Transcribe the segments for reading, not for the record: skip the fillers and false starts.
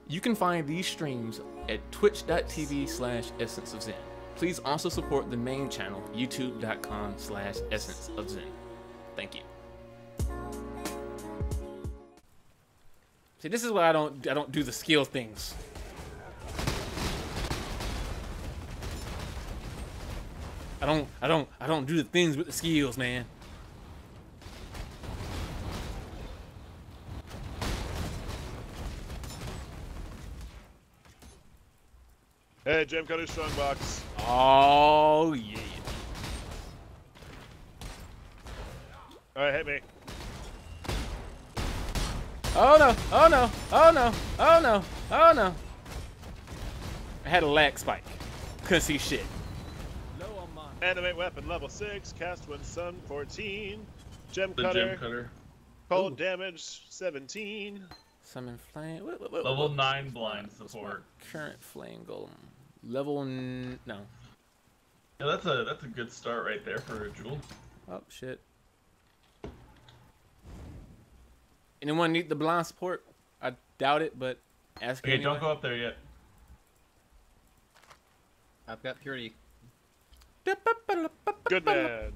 You can find these streams at twitch.tv/essenceofzen. Please also support the main channel, youtube.com/essenceofzen. Thank you. See, this is why I don't do the skill things. I don't do the things with the skills, man. Hey, Gem Cutter Strongbox. Oh yeah. Alright, hit me. Oh no, oh no, oh no, oh no, oh no. I had a lag spike. Couldn't see shit. Animate weapon level 6, cast when sun 14, Gem The Cutter, Gem Cutter. cold damage 17. Summon flame. Level 9 blind support. Current flame golem. Level no. Yeah, that's a good start right there for a jewel. Oh shit. Anyone need the blind support? I doubt it, but ask me. Okay, anyway. don't go up there yet. I've got purity. Good man.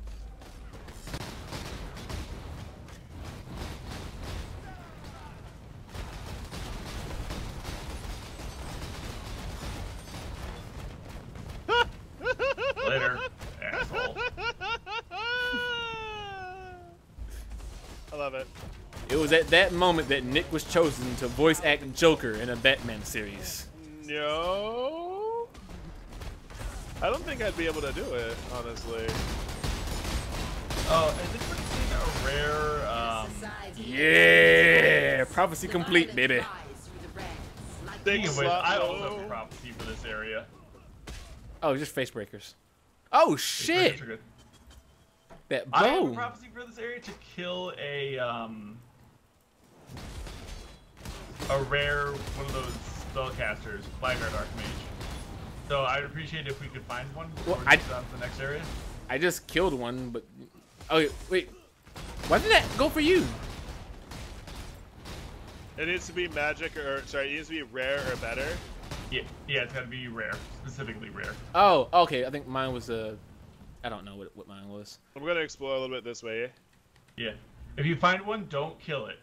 Later, asshole. I love it. It was at that moment that Nick was chosen to voice act Joker in a Batman series. No. I don't think I'd be able to do it, honestly. Oh, is this a rare, Yeah! Prophecy complete, baby. Big Speaking of which, slot I also low. have a prophecy for this area. Oh, just face breakers. Oh These shit! breakers are good. That I have a bow. prophecy for this area to kill a rare one of those spellcasters, Blackguard Archmage. So I'd appreciate it if we could find one before Well, we get down to the next area. I just killed one, but oh wait, why didn't that go for you? It needs to be magic or sorry, it needs to be rare or better. Yeah, it's got to be rare, specifically rare. Oh, okay. I think mine was I don't know what mine was. I'm gonna explore a little bit this way. Yeah, if you find one, don't kill it.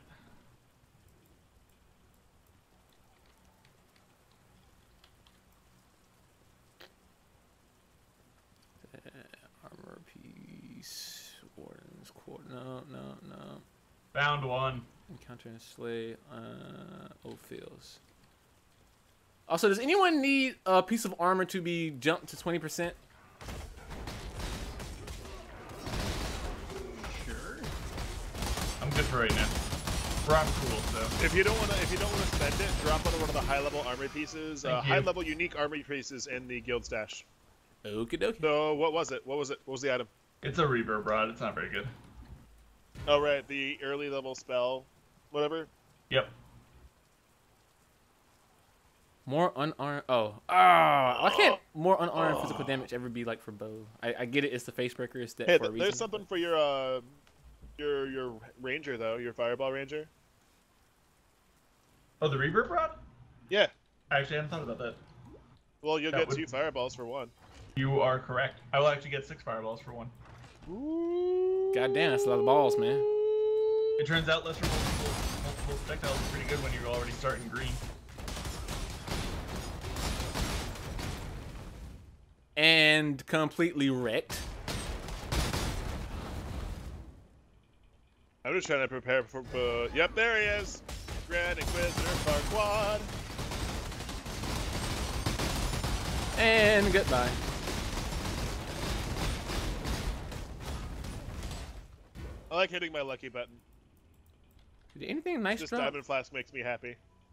Armor piece, Warden's Court. No. Found one. Encounter and slay. Ophiels. Also, does anyone need a piece of armor to be jumped to 20%? Sure. I'm good for right now. Rock cool, so. If you don't wanna spend it, drop on one of the high level armor pieces, Thank you. high level unique armor pieces in the guild stash. Okie dokie. So what was it? What was the item? It's a reverb rod. It's not very good. Oh right, the early level spell, whatever. Yep. More unarmed. Why can't more unarmed physical damage ever be like for bow? I get it. It's the face breaker. It's that Hey, for a reason. there's something for your ranger though, your fireball ranger. Oh, the reverb rod? Yeah. Actually, I hadn't thought about that. Well, you'll That get would- 2 fireballs for 1. You are correct. I will actually get 6 fireballs for 1. God damn, that's a lot of balls, man. It turns out lesser multiple projectiles is pretty good when you're already starting green. And completely wrecked. I'm just trying to prepare for. Yep, there he is. Grand Inquisitor Farquaad. And goodbye. I like hitting my lucky button. Did anything nice Just drop? Diamond Flask makes me happy.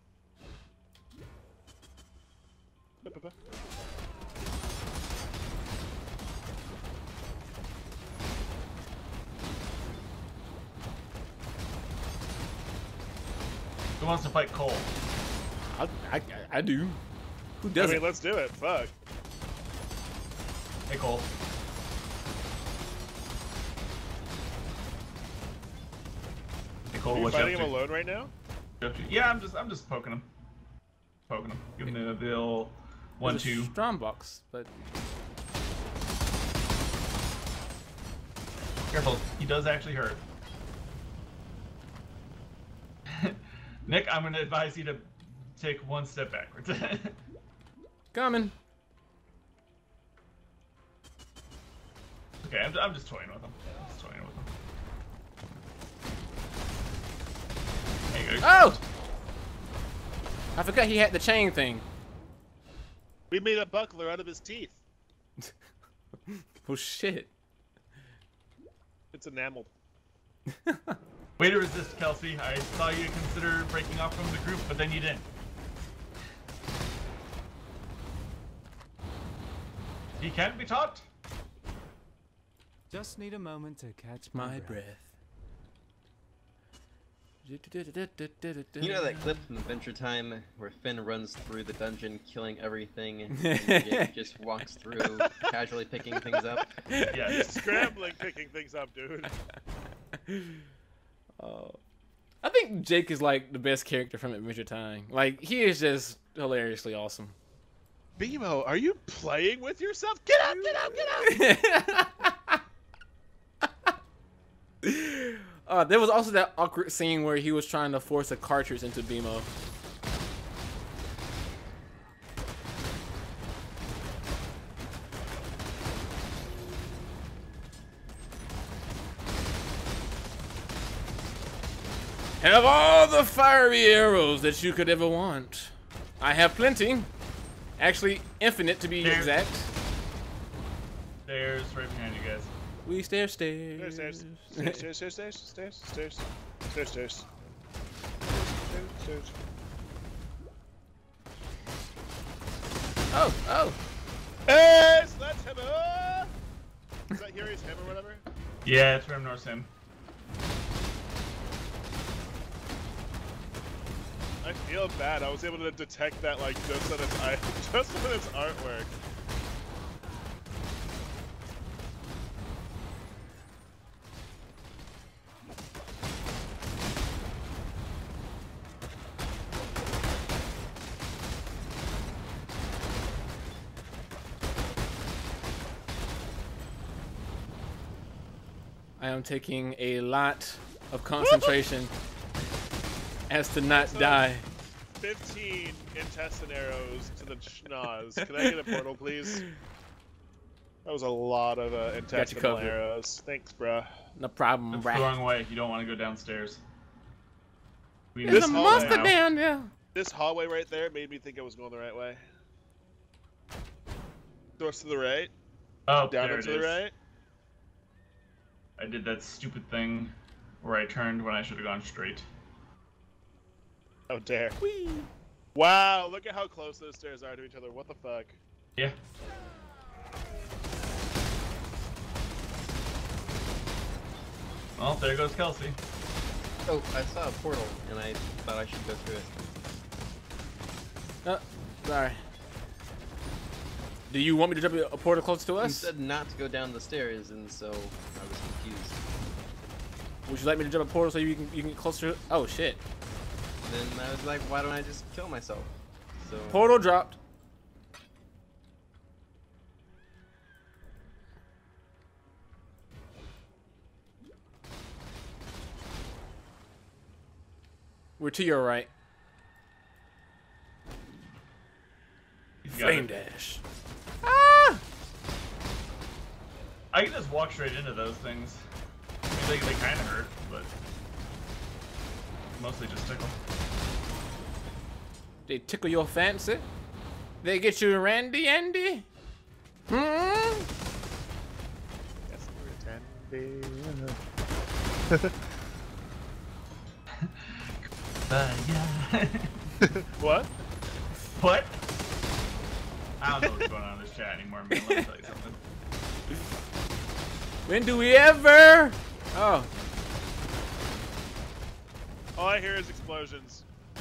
Who wants to fight Cole? I do. Who I doesn't? mean, let's do it. Fuck. Hey Cole. Hey Cole, Are you what you up fighting him to? alone right now? Yeah, I'm just poking him. poking him. Giving him the old There's a 1-2. strong box, but Careful, he does actually hurt. Nick, I'm gonna advise you to take one step backwards. coming. Okay, I'm just toying with him. There you go. Oh! I forgot he had the chain thing. We made a buckler out of his teeth. Oh shit. It's enameled. Way to resist, Kelsey. I saw you consider breaking off from the group, but then you didn't. He can be taught. Just need a moment to catch My breath. breath. You know that clip from Adventure Time where Finn runs through the dungeon killing everything and Jake just walks through casually picking things up? Yeah. Scrambling, picking things up, dude. I think Jake is like the best character from Adventure Time. Like, he is just hilariously awesome. Bimo, are you playing with yourself? Get up, get up, get up! There was also that awkward scene where he was trying to force a cartridge into Bimo. Have all the fiery arrows that you could ever want. I have plenty. Actually, infinite to be exact. Stairs right behind you guys. We stairs, stairs. Stairs, stairs, stairs, stairs, stairs, stairs, stairs, stairs, stairs. Stairs. Oh, oh. Hey, sledgehammer! Is that Yuri's hammer or whatever? Yeah, it's Ram North Sim. I feel bad. I was able to detect that like just on its just on its artwork. I am taking a lot of concentration as to not die. 15 intestine arrows to the schnoz. Can I get a portal, please? That was a lot of intestinal covered. arrows. Thanks, bruh. No problem, That's the right? wrong way. You don't want to go downstairs. We There's This a hallway monster now. down there. This hallway right there made me think I was going the right way. Doors to the right. Oh, Down there and it to the is. right. I did that stupid thing where I turned when I should have gone straight. Oh, dare. Whee. Wow, look at how close those stairs are to each other. What the fuck? Yeah. Well, there goes Kelsey. Oh, I saw a portal and I thought I should go through it. Oh, sorry. Do you want me to jump a portal close to You us? said not to go down the stairs, and so I was confused. Would you like me to jump a portal so you can get closer? Oh shit! Then I was like, why don't I just kill myself? So Portal dropped. We're to your right. You got Flame it. dash. Ah! I can just walk straight into those things. I mean, they kind of hurt, but mostly just tickle. They tickle your fancy. They get you Randy Andy. Hmm. Yes, we're attending. Yeah. What? What? I don't know what's going on in this chat anymore, man. Let me tell you something. When do we ever? Oh, All I hear is explosions.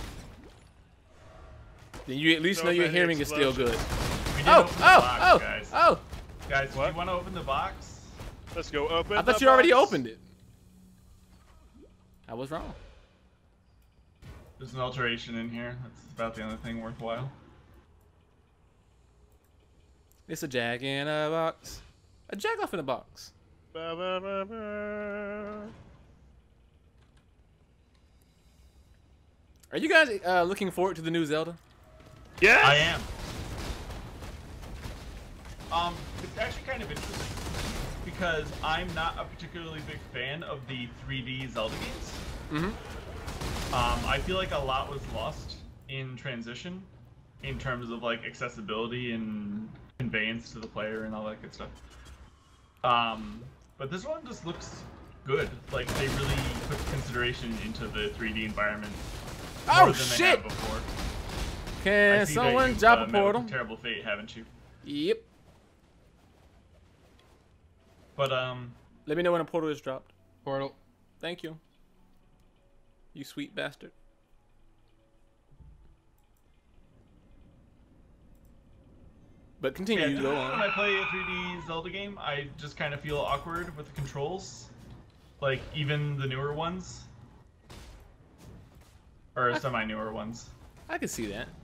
then you at least So know your many hearing is still good. We did Oh, open the oh, box, oh, guys. oh! Guys, do What? you want to open the box? Let's go open. I thought the you already box. opened it. I was wrong. There's an alteration in here. That's about the only thing worthwhile. It's a jag in a box. A jag off in a box. Ba, ba, ba, ba. Are you guys looking forward to the new Zelda? Yes! I am. It's actually kind of interesting because I'm not a particularly big fan of the 3D Zelda games. I feel like a lot was lost in transition in terms of like accessibility and conveyance to the player and all that good stuff. But this one just looks good. Like they really put consideration into the 3D environment more than they have before. Can someone drop a portal? Terrible Fate, haven't you? Yep. But let me know when a portal is dropped. Portal. Thank you. You sweet bastard. But continue, yeah, go when on. I play a 3D Zelda game, I just kind of feel awkward with the controls. Like, even the newer ones. Or semi-newer ones. I can see that.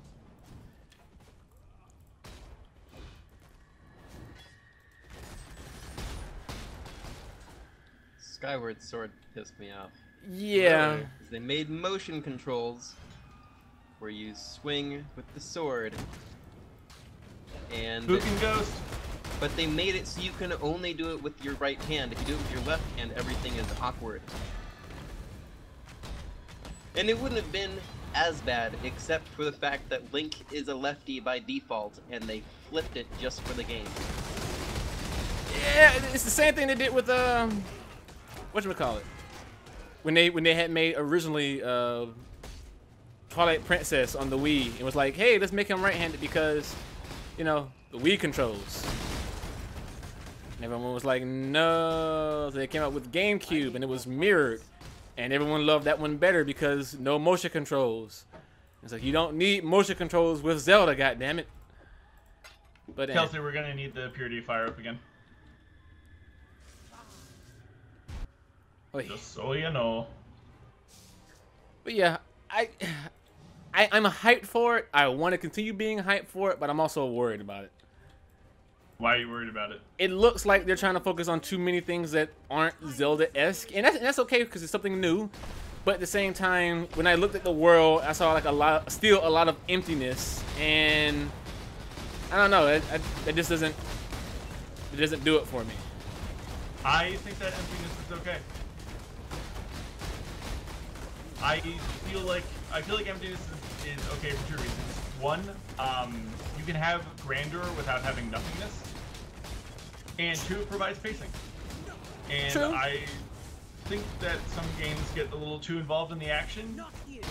Skyward Sword pissed me off. Yeah. Really? They made motion controls where you swing with the sword. And Spook and Ghost. but they made it so you can only do it with your right hand. If you do it with your left hand, everything is awkward. And it wouldn't have been as bad, except for the fact that Link is a lefty by default, and they flipped it just for the game. Yeah, it's the same thing they did with whatchamacallit? When they had made originally Twilight Princess on the Wii, it was like, hey, let's make him right-handed because, you know, the Wii controls. And everyone was like, no. So they came out with GameCube, and it was mirrored. And everyone loved that one better because no motion controls. It's like, you don't need motion controls with Zelda, goddammit. But Kelsey, we're gonna need the Purity Fire up again. Oh, yeah. Just so you know. But yeah, I'm hyped for it. I want to continue being hyped for it, but I'm also worried about it. Why are you worried about it? It looks like they're trying to focus on too many things that aren't Zelda-esque, and that's okay because it's something new. But at the same time, when I looked at the world, I saw like still a lot of emptiness, and I don't know. It just doesn't do it for me. I think that emptiness is okay. I feel like emptiness is okay for 2 reasons. One, you can have grandeur without having nothingness. And 2, it provides pacing. And True. I think that some games get a little too involved in the action.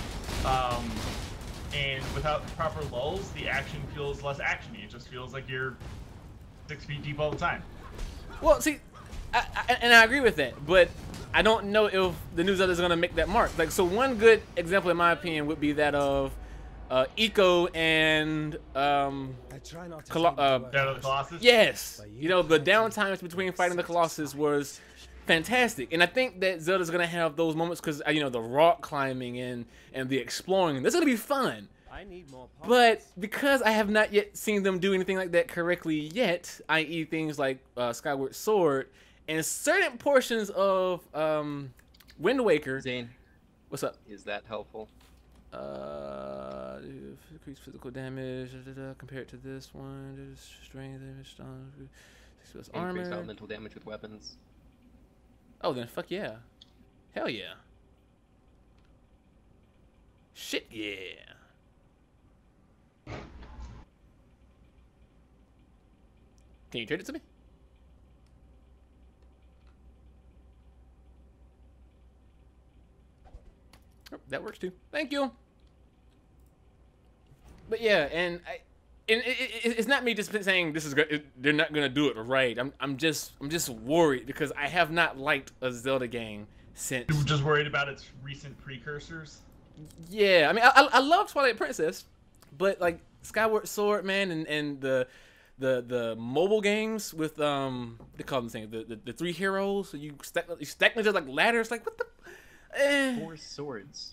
And without proper lulls, the action feels less actiony. It just feels like you're 6 feet deep all the time. Well, see, I agree with that, but I don't know if the new Zelda is going to make that mark. Like, so one good example, in my opinion, would be that of Ico and Shadow of the Colossus? Yes, you know, the downtimes between fighting the Colossus was fantastic, and I think that Zelda's gonna have those moments because you know, the rock climbing and the exploring. That's gonna be fun. I need more parts. But because I have not yet seen them do anything like that correctly yet, i.e. things like Skyward Sword and certain portions of Wind Waker. Zane, What's up? is that helpful? Increase physical damage compared to this one. Strength damage, Increased armor. elemental damage with weapons. Oh, then fuck yeah. Hell yeah. Shit yeah. Can you trade it to me? Oh, that works too. Thank you. But yeah, and it's not me just saying this is they're not gonna do it right. I'm just worried because I have not liked a Zelda game since. You're just worried about its recent precursors? Yeah, I mean I love Twilight Princess, but like Skyward Sword, man, and the mobile games with they call them things the 3 heroes. So you stack them just like ladders. Like what the? 4 swords.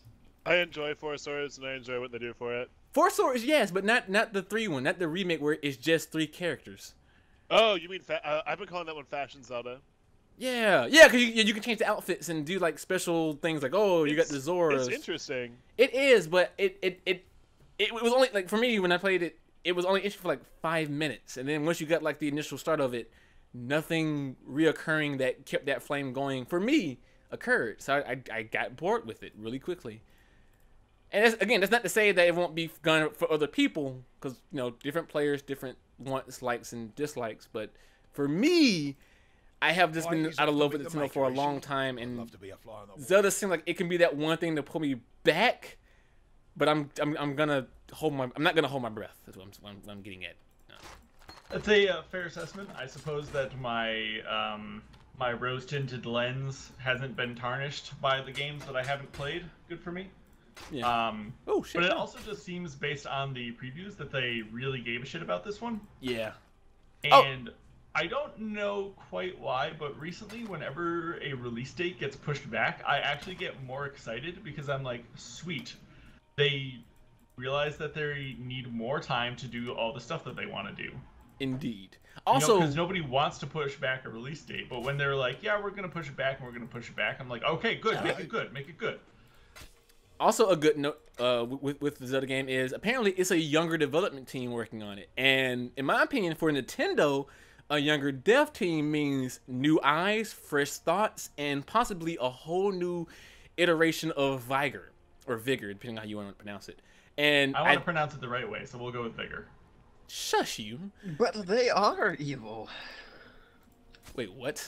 I enjoy Four Swords, and I enjoy what they do for it. Four Swords, yes, but not the 3 one, not the remake where it's just 3 characters. Oh, you mean I've been calling that one Fashion Zelda. Yeah, yeah, because you can change the outfits and do like special things like, oh, you got the Zoras. It's interesting. It is, but it was only like for me when I played it, it was only interesting for like 5 minutes, and then once you got like the initial start of it, nothing reoccurring that kept that flame going for me occurred. So I got bored with it really quickly. And again, that's not to say that it won't be gone for other people, because you know different players, different wants, likes, and dislikes. But for me, I have just been out of love with Nintendo for a long time, and Zelda seems like it can be that one thing to pull me back. But I'm gonna hold my I'm not gonna hold my breath. That's what I'm getting at. No. That's a fair assessment. I suppose that my my rose-tinted lens hasn't been tarnished by the games that I haven't played. Good for me. Yeah. Oh shit. But it also just seems, based on the previews, that they really gave a shit about this one. Yeah. And I don't know quite why, but recently, whenever a release date gets pushed back, I actually get more excited because I'm like, sweet. They realize that they need more time to do all the stuff that they want to do. Indeed. Also, because nobody wants to push back a release date, but when they're like, yeah, we're going to push it back and we're going to push it back, I'm like, okay, good, make it good, make it good. Also, a good note with the Zelda game is apparently it's a younger development team working on it. And in my opinion, for Nintendo, a younger dev team means new eyes, fresh thoughts, and possibly a whole new iteration of vigor, or vigor, depending on how you want to pronounce it. And I want to pronounce it the right way, so we'll go with vigor. Shush you. But they are evil. Wait, what?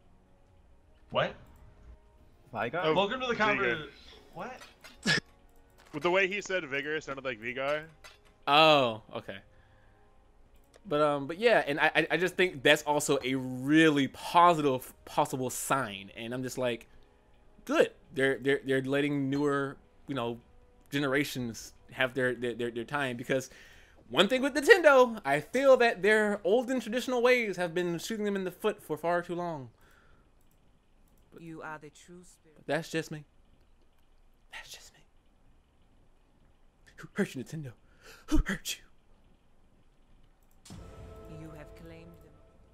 What? Vigor? Oh, Welcome to the conversation. Vigor. What? With the way he said vigor, sounded like Vigar. Oh, okay. But yeah, and I just think that's also a really positive possible sign, and I'm just like, good. They're letting newer, you know, generations have their time, because one thing with Nintendo, I feel that their old and traditional ways have been shooting them in the foot for far too long. But you are the true spirit. That's just me. That's just me. Who hurt you, Nintendo? Who hurt you? You have claimed them.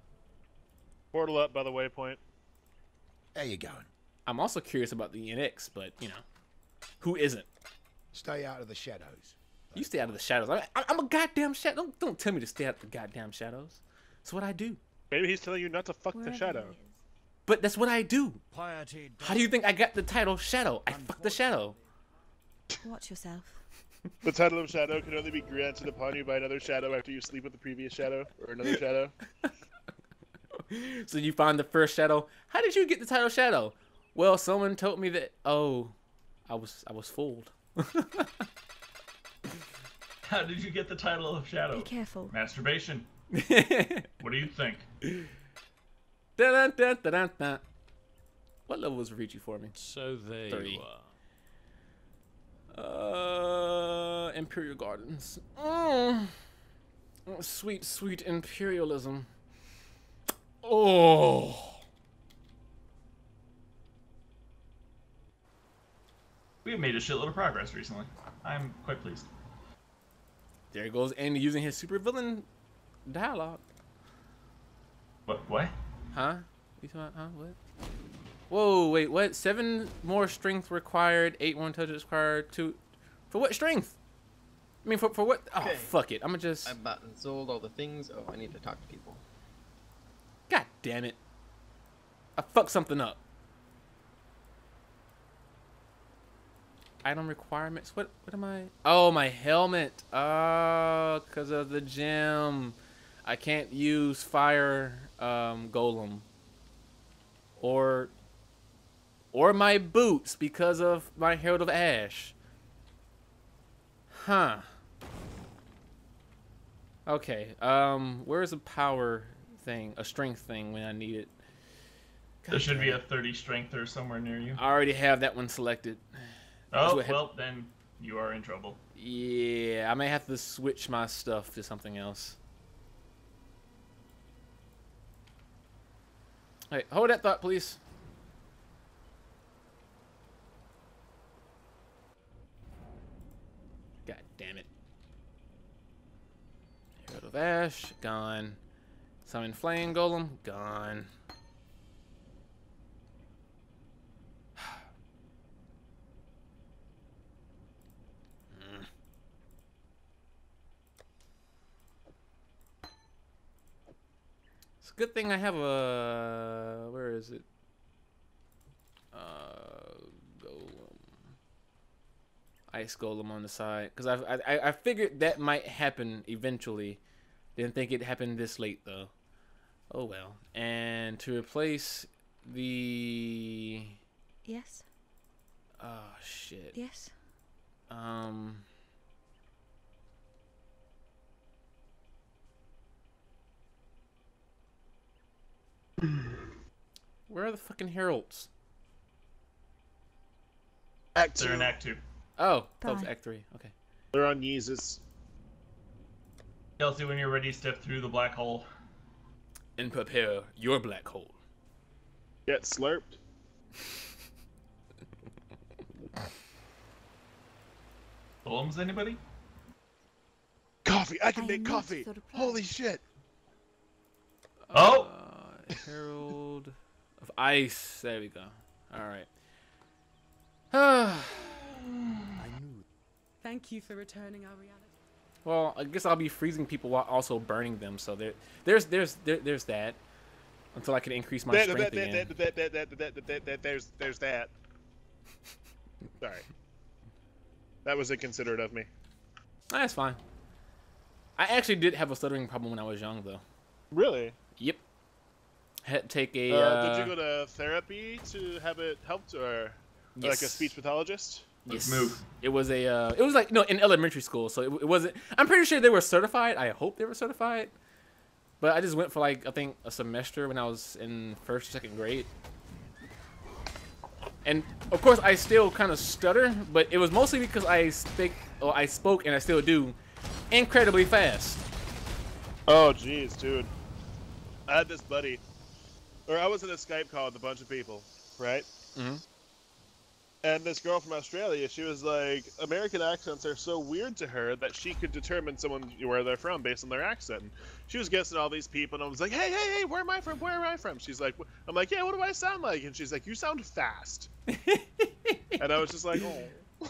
Portal up by the waypoint. There you going. I'm also curious about the NX, but you know, who isn't? Stay out of the shadows. You stay out of the shadows. I'm a goddamn shadow. Don't tell me to stay out of the goddamn shadows. That's what I do. Maybe he's telling you not to fuck the shadow. But that's what I do. How do you think I got the title Shadow? I fuck the shadow. Watch yourself. The title of Shadow can only be granted upon you by another shadow after you sleep with the previous shadow, or another shadow. So you find the first shadow. How did you get the title Shadow? Well, someone told me that. Oh, I was fooled. How did you get the title of Shadow? Be careful. Masturbation. What do you think? Dun, dun, dun, dun, dun. What level was Ricci for me? So there 3. you are. Imperial Gardens. Oh, sweet, sweet imperialism. Oh. We have made a shitload of progress recently. I'm quite pleased. There goes Andy using his supervillain dialogue. What? Huh? You talking about, huh? What? Whoa, wait, what? 7 more strength required, 8 more touches required, 2... For what strength? I mean, for what? Oh, Okay. fuck it. I'm gonna just... I bought and sold all the things. Oh, I need to talk to people. God damn it. I fucked something up. Item requirements. What am I? Oh, my helmet. Oh, because of the gem. I can't use fire golem. Or my boots because of my Herald of Ash. Huh. Okay. Where's a power thing? A strength thing when I need it? There should be a 30 strength or somewhere near you. I already have that one selected. Oh, well, then you are in trouble. Yeah, I may have to switch my stuff to something else. Hey, hold that thought, please. of Ash, gone. Summon Flame Golem, gone. It's a good thing I have a... Where is it? Golem. Ice Golem on the side. Because I figured that might happen eventually. Didn't think it happened this late, though. Oh, well. And to replace the... Yes. Oh, shit. Yes. Where are the fucking heralds? Act They're in 2. Act 2. Oh, that was Bye. Act 3. Okay. They're on Yeezus. Kelsey, when you're ready, step through the black hole. And prepare your black hole. Get slurped. Golems, anybody? Coffee! I can I make am not coffee! the sort of Holy person. shit! Oh! Herald of Ice. There we go. All right. Thank you for returning our reality. Well, I guess I'll be freezing people while also burning them. So there's that. Until I can increase my strength again. There's that. Sorry. That was inconsiderate of me. That's fine. I actually did have a stuttering problem when I was young, though. Really? Yep. Had to take a. Did you go to therapy to have it helped, or like a Yes. speech pathologist? Let's move. It was a. It was like no in elementary school, so it wasn't. I'm pretty sure they were certified. I hope they were certified. But I just went for like I think a semester when I was in 1st or 2nd grade. And of course I still kind of stutter, but it was mostly because I spoke and I still do incredibly fast. Oh, jeez, dude. I had this buddy, or I was in a Skype call with a bunch of people, right? Mhm. And this girl from Australia, she was like, American accents are so weird to her that she could determine someone where they're from based on their accent. And she was guessing all these people, and I was like, hey, where am I from? Where am I from? She's like, I'm like, yeah, what do I sound like? And she's like, you sound fast. And I was just like, oh.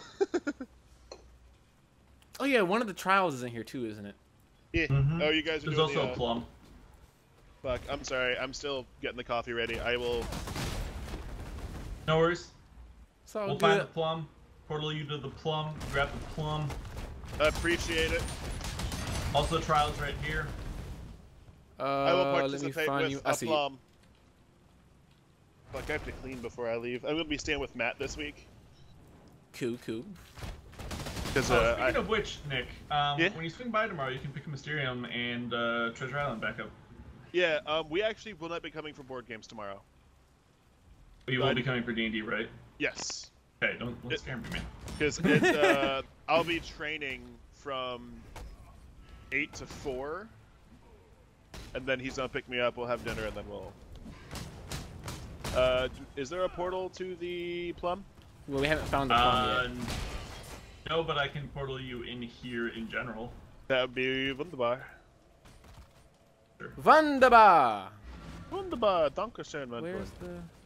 Oh yeah, one of the trials is in here too, isn't it? Yeah. Mhm. Oh, you guys are There's doing also the, a plum. Fuck, I'm sorry. I'm still getting the coffee ready. I will... No worries. So We'll find the plum. Portal you to the plum. Grab the plum. appreciate it. Also, trials right here. I will let me participate find with you. I a see. plum. Fuck, I have to clean before I leave. I'm gonna be staying with Matt this week. Cool. Because Speaking of which, Nick, Yeah? when you swing by tomorrow, you can pick a Mysterium and Treasure Island back up. yeah, we actually will not be coming for board games tomorrow. You will be coming for D&D, right? Yes, Okay, don't scare me, man. because it's I'll be training from 8 to 4, and then he's gonna pick me up. We'll have dinner, and then we'll. Is there a portal to the plum? Well, we haven't found the plum yet. No, but I can portal you in here in general. That would be wunderbar. Wunderbar. Wunderbar, dankeschön, mein Where's Freund. the?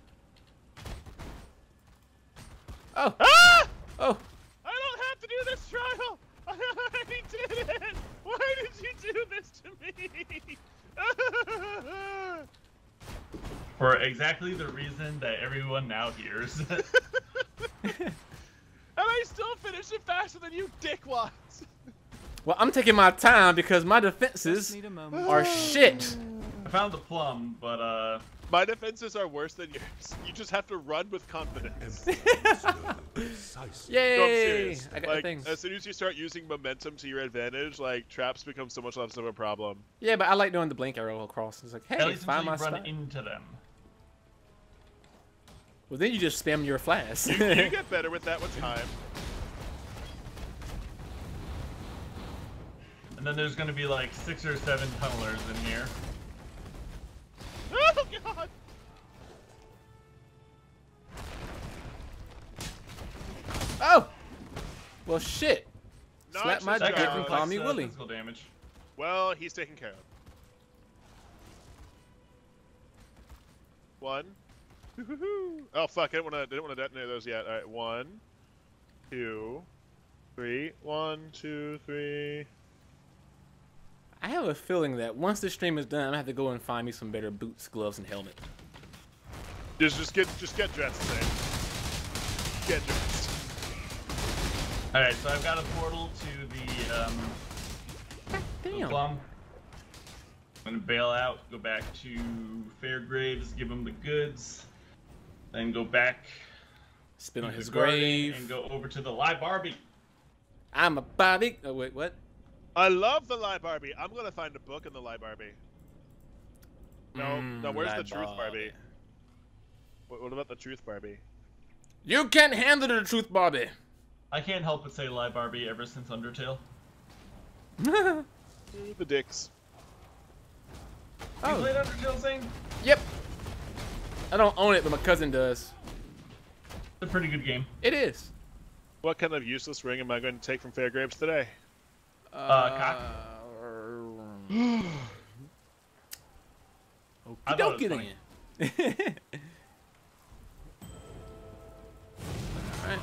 Oh. Ah! Oh. I don't have to do this trial! I already did it! Why did you do this to me? For exactly the reason that everyone now hears. And I still finished it faster than you dickwads! Well, I'm taking my time because my defenses Need a moment. are shit. I found the plum, but My defenses are worse than yours. You just have to run with confidence. Yay! No, I'm serious. I got the Like, things. as soon as you start using momentum to your advantage, like, traps become so much less of a problem. Yeah, but I like doing the blink arrow across. It's like, at hey, least find until my you run spot. into them. Well, then you just spam your flash. You get better with that with time. And then there's gonna be like 6 or 7 tunnelers in here. Oh, God! Oh! Well, shit. Slap Nice my job. dick and call me Less, Willie. physical damage. Well, he's taken care of. 1. Oh fuck! I didn't want to detonate those yet. All right, 1, 2, 3. 1, 2, 3. I have a feeling that once the stream is done, I'm gonna have to go and find me some better boots, gloves, and helmet. Just get dressed, Zane. Get dressed. All right, so I've got a portal to the Damn. Plum. I'm gonna bail out, go back to Fairgraves, give him the goods, then go back Spit on to his the garden grave. and go over to the Live Barbie. I'm a Bobby. Oh wait, what? I love the Lie Barbie. I'm gonna find a book in the Lie Barbie. No, where's the Truth Barbie? What about the Truth Barbie? You can't handle the truth, Bobby. I can't help but say Live Barbie ever since Undertale. The dicks. You Oh. played Undertale, Zane? Yep. I don't own it, but my cousin does. It's a pretty good game. It is. What kind of useless ring am I going to take from Fairgraves today? Cock. I thought Don't it get was in. Alright.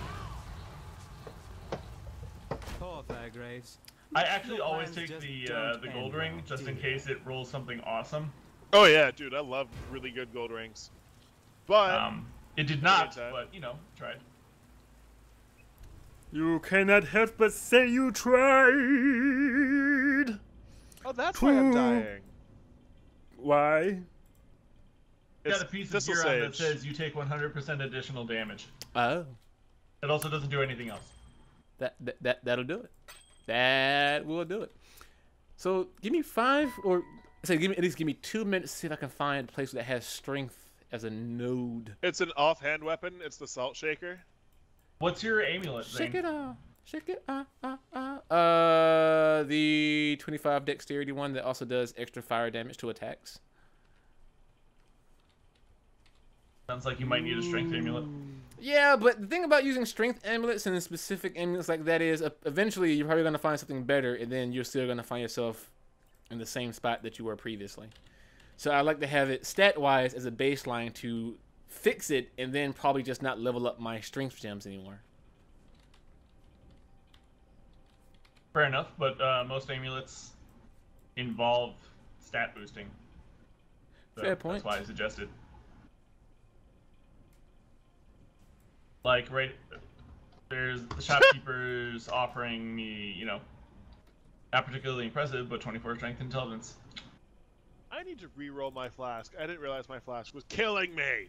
Poor Fairgraves. I actually always Plans take just the don't gold end ring well, just do in they? case it rolls something awesome. Oh yeah, dude, I love really good gold rings. But It did not, Anytime. but you know, tried. You cannot help but say you tried. oh, that's why I'm dying. Why? Got a piece of Thistle gear on that Sage. says you take 100% additional damage. Oh. It also doesn't do anything else. That'll do it. That will do it. So give me 5 or say at least give me 2 minutes to see if I can find a place that has strength as a node. It's an offhand weapon. It's the Salt Shaker. What's your amulet, Zane? Shake it off. Shake it the 25 dexterity one that also does extra fire damage to attacks. Sounds like you might need a strength amulet. Yeah, but the thing about using strength amulets and specific amulets like that is eventually you're probably going to find something better, and then you're still going to find yourself in the same spot that you were previously. So I like to have it stat-wise as a baseline to fix it, and then probably just not level up my strength gems anymore. Fair enough, but most amulets involve stat boosting. So Fair point. That's why I suggested. Like, right, there's the shopkeepers offering me, you know, not particularly impressive, but 24 strength intelligence. I need to re-roll my flask. I didn't realize my flask was killing me.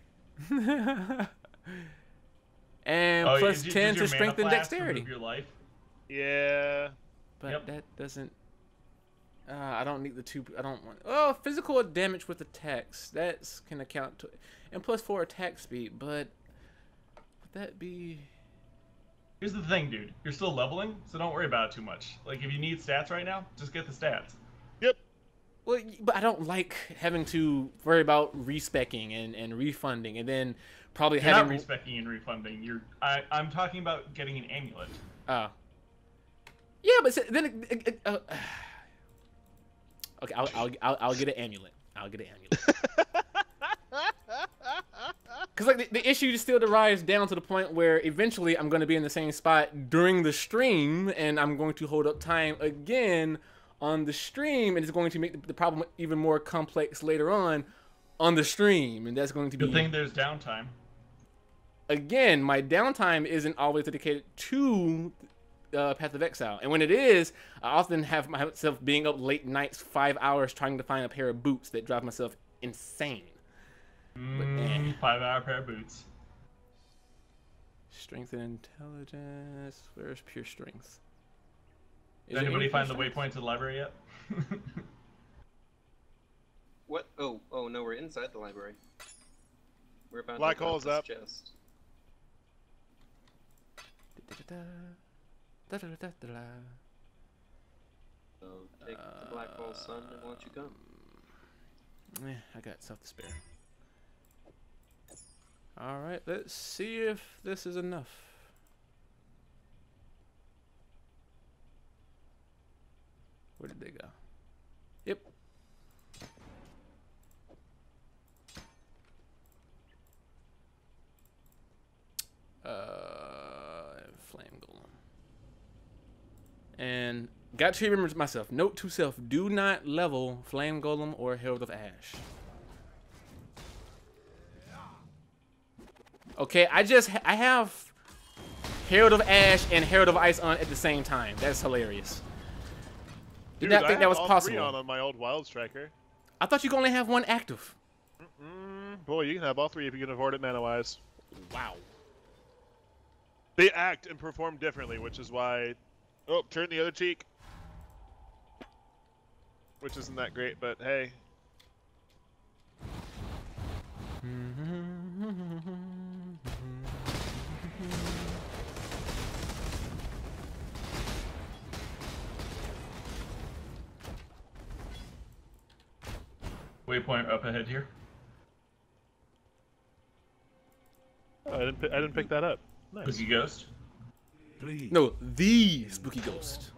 And Oh, plus does 10 your to mana strength and flask dexterity. remove your life? Yeah. But Yep. that doesn't... I don't need the 2... I don't want... Oh, physical damage with attacks. That can account to... And plus 4 attack speed, but... Would that be... Here's the thing, dude. You're still leveling, so don't worry about it too much. Like, if you need stats right now, just get the stats. Yep. Well, but I don't like having to worry about respecking and refunding, and then probably You're not having... respecting and refunding. I'm talking about getting an amulet. Oh. Yeah, but then... Okay, I'll get an amulet. I'll get an amulet. Because like the issue just still derives down to the point where eventually I'm going to be in the same spot during the stream, and I'm going to hold up time again on the stream, and it's going to make the problem even more complex later on the stream, and that's going to be... Good thing there's downtime. Again, my downtime isn't always dedicated to Path of Exile, and when it is, I often have myself being up late nights, 5 hours trying to find a pair of boots that drive myself insane. 5-hour pair of boots. Strength and intelligence. Where's pure strength? Did anybody find the waypoint to the library yet? What? Oh, no, we're inside the library. We're about Black to open hole's this up. chest. So take the black hole, son, and won't you come? I got self to spare. Alright, let's see if this is enough. Where did they go? Yep. Flame Golem. And got to remember myself. Note to self: do not level Flame Golem or Herald of Ash. Okay, I have Herald of Ash and Herald of Ice on at the same time. That's hilarious. Did not think that was possible. On my old Wild Striker. I thought you could only have one active. Boy, you can have all three if you can afford it mana-wise. Wow. They act and perform differently, which is why... Oh, turn the other cheek. Which isn't that great, but hey. Waypoint up ahead here. Oh, I didn't pick that up. Nice. Spooky Ghost. Please. No, the Spooky Ghost.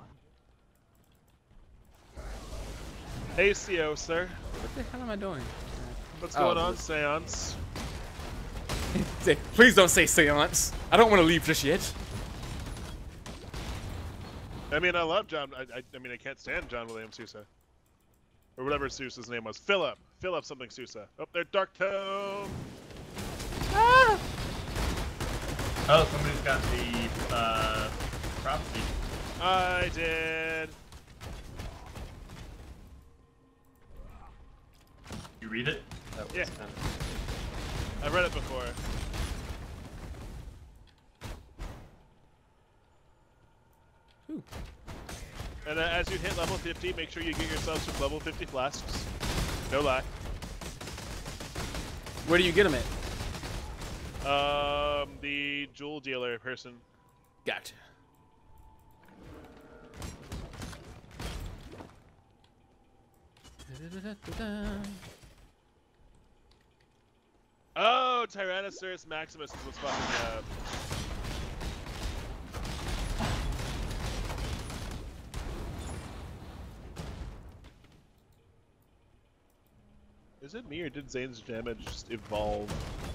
Hey, CO, sir. What the hell am I doing? What's going on, Seance? Please don't say seance. I don't want to leave just yet. I mean, I love John. I mean, I can't stand John William Sousa. Or whatever Sousa's name was. Philip something Sousa. Oh, there, Dark Tome. Ah! Oh, somebody's got the prophecy. I did. You read it? That was Yeah. kind of... I've read it before. Ooh. And as you hit level 50, make sure you get yourself some level 50 flasks. No lie. Where do you get them at? The jewel dealer person. Gotcha. Oh, Tyrannosaurus Maximus is what's fucking me up. Is it me or did Zane's damage just evolve?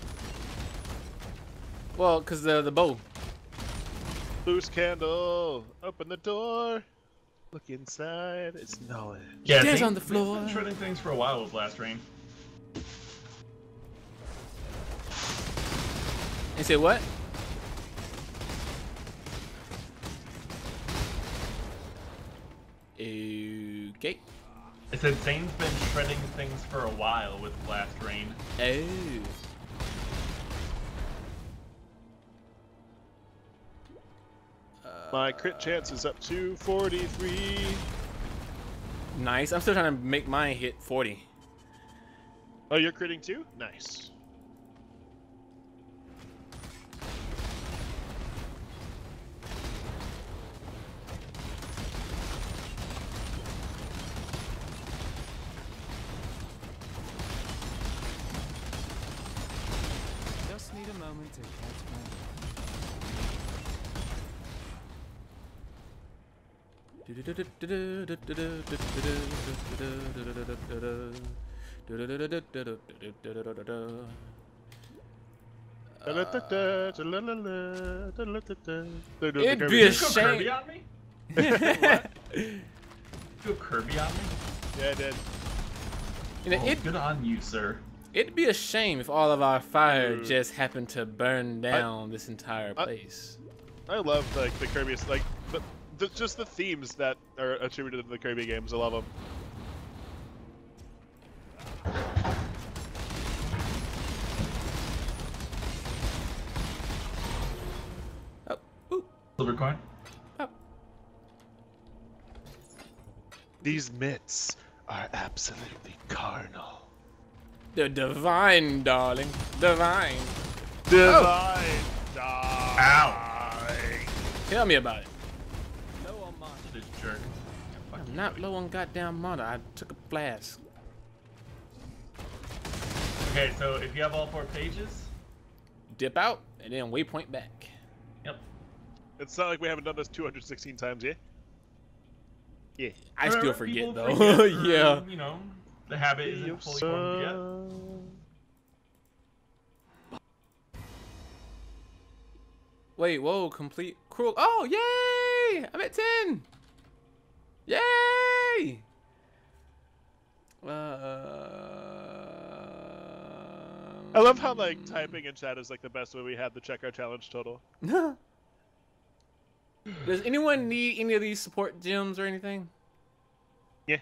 Well, cause the bow. Loose candle, open the door. Look inside, it's knowledge. Yeah, Dead Zane- on the floor. Zane's been shredding things for a while with Last Rain. And say what? Okay. I said Zane's been shredding things for a while with Last Rain. Oh. My crit chance is up to 43. Nice. I'm still trying to make mine hit 40. Oh, you're critting too? Nice. Just need a moment to catch my It'd be a Did you go Kirby shame. on me? Go Kirby on me? Yeah, I did. You know, Oh, good on you, sir. it'd be a shame if all of our fire just happened to burn down this entire place. I love like the Kirby, like just the themes that are attributed to the Kirby games. I love them. Oh, ooh. Silver coin. These mitts are absolutely carnal. The divine, darling. Divine. Divine. Ow! Tell me about it. low on mana. This jerk. I'm not low on goddamn mana. I took a flask. Okay, so if you have all 4 pages, Dip out and then waypoint back. yep. It's not like we haven't done this 216 times yet. Yeah. I still People forget though. forget, or, Yeah. You know, the habit isn't fully formed yet. Wait, whoa, complete cruel. Oh, yay! I'm at 10. Yay! I love how like typing in chat is like the best way we had to check our challenge total. Does anyone need any of these support gems or anything? Yeah.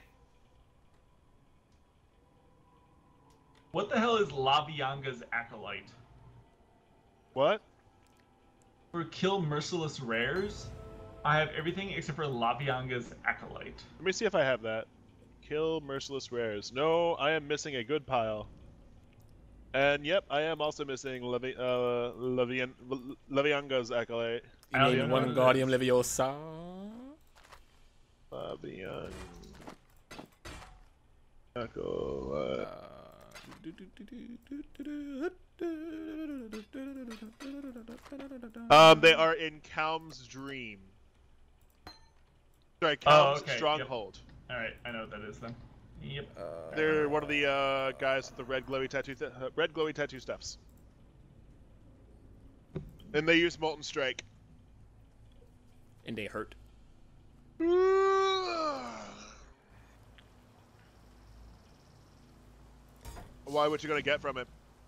What the hell is Lavianga's Acolyte? What? For kill merciless rares, I have everything except for Lavianga's Acolyte. Let me see if I have that. Kill merciless rares. No, I am missing a good pile. And yep, I am also missing Lavianga's Acolyte. You mean one Guardian Leviosa? Lavian Acolyte. They are in Calm's Dream. Sorry, Calm's Stronghold. Yep. Alright, I know what that is then. Yep. They're one of the guys with the red glowy tattoo stuffs. And they use Molten Strike. And they hurt. Why? What you gonna get from it?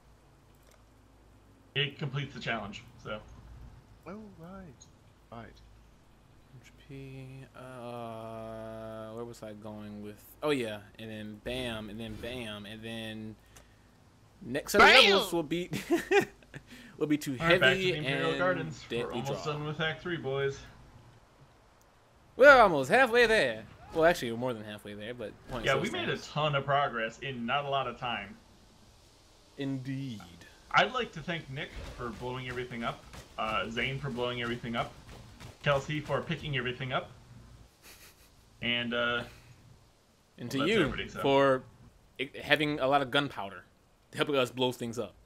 It completes the challenge, so. Oh, right. Right. HP, where was I going with? Oh yeah, and then bam, and then bam, and then next set of levels will be will be too Alright, back to heavy the Imperial and Gardens. We're deadly almost draw. done with Act 3, boys. We're almost halfway there. Well, actually, we're more than halfway there, but point Yeah, still we made a stands. ton of progress in not a lot of time. Indeed. I'd like to thank Nick for blowing everything up, Zane for blowing everything up, Kelsey for picking everything up, and And to that's you everybody, so. for having a lot of gunpowder, helping us blow things up.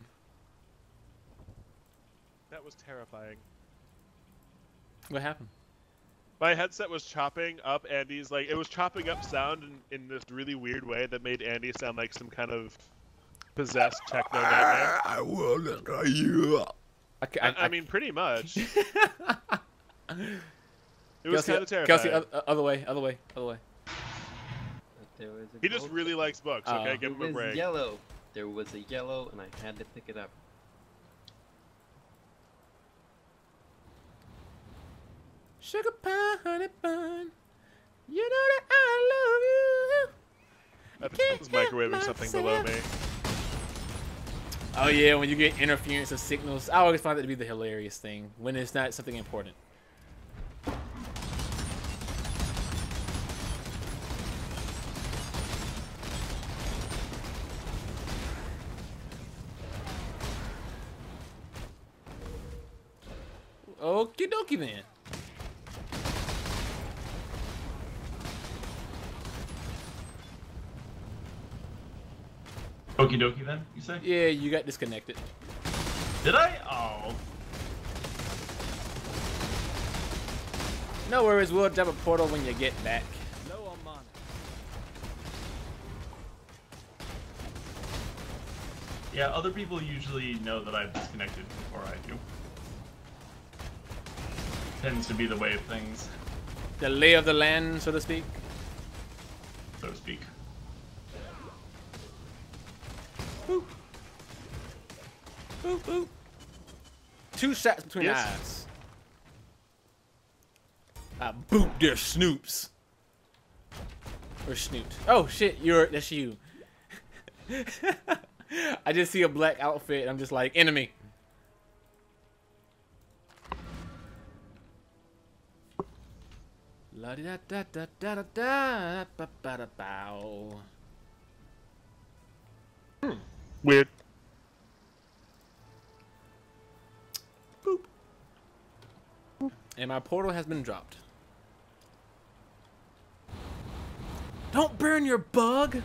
That was terrifying. What happened? My headset was chopping up Andy's, like, it was chopping up sound in this really weird way that made Andy sound like some kind of possessed techno nightmare. I mean, pretty much. It was kind of terrifying. Kelsey, other way. There was a He just gold- really likes books, okay? Give It him a was break. yellow. There was a yellow, and I had to pick it up. Sugar pie, honey bun. You know that I love you. I think he was microwaving something below me. Oh yeah, when you get interference of signals, I always find that to be the hilarious thing when it's not something important. Okie dokie then. Okie dokie then, you say? Yeah, you got disconnected. Did I? Oh. No worries, we'll drop a portal when you get back. No on mana. Yeah, other people usually know that I've disconnected before I do. Tends to be the way of things, The lay of the land, so to speak. so to speak. Boop. Boop, boop. 2 shots between Yes. the eyes. I boop their snoops. Or snoot. Oh shit, that's you. I just see a black outfit and I'm just like, enemy. La da da da da da da ba ba da bow. Weird. Boop. And my portal has been dropped. Don't burn your bug.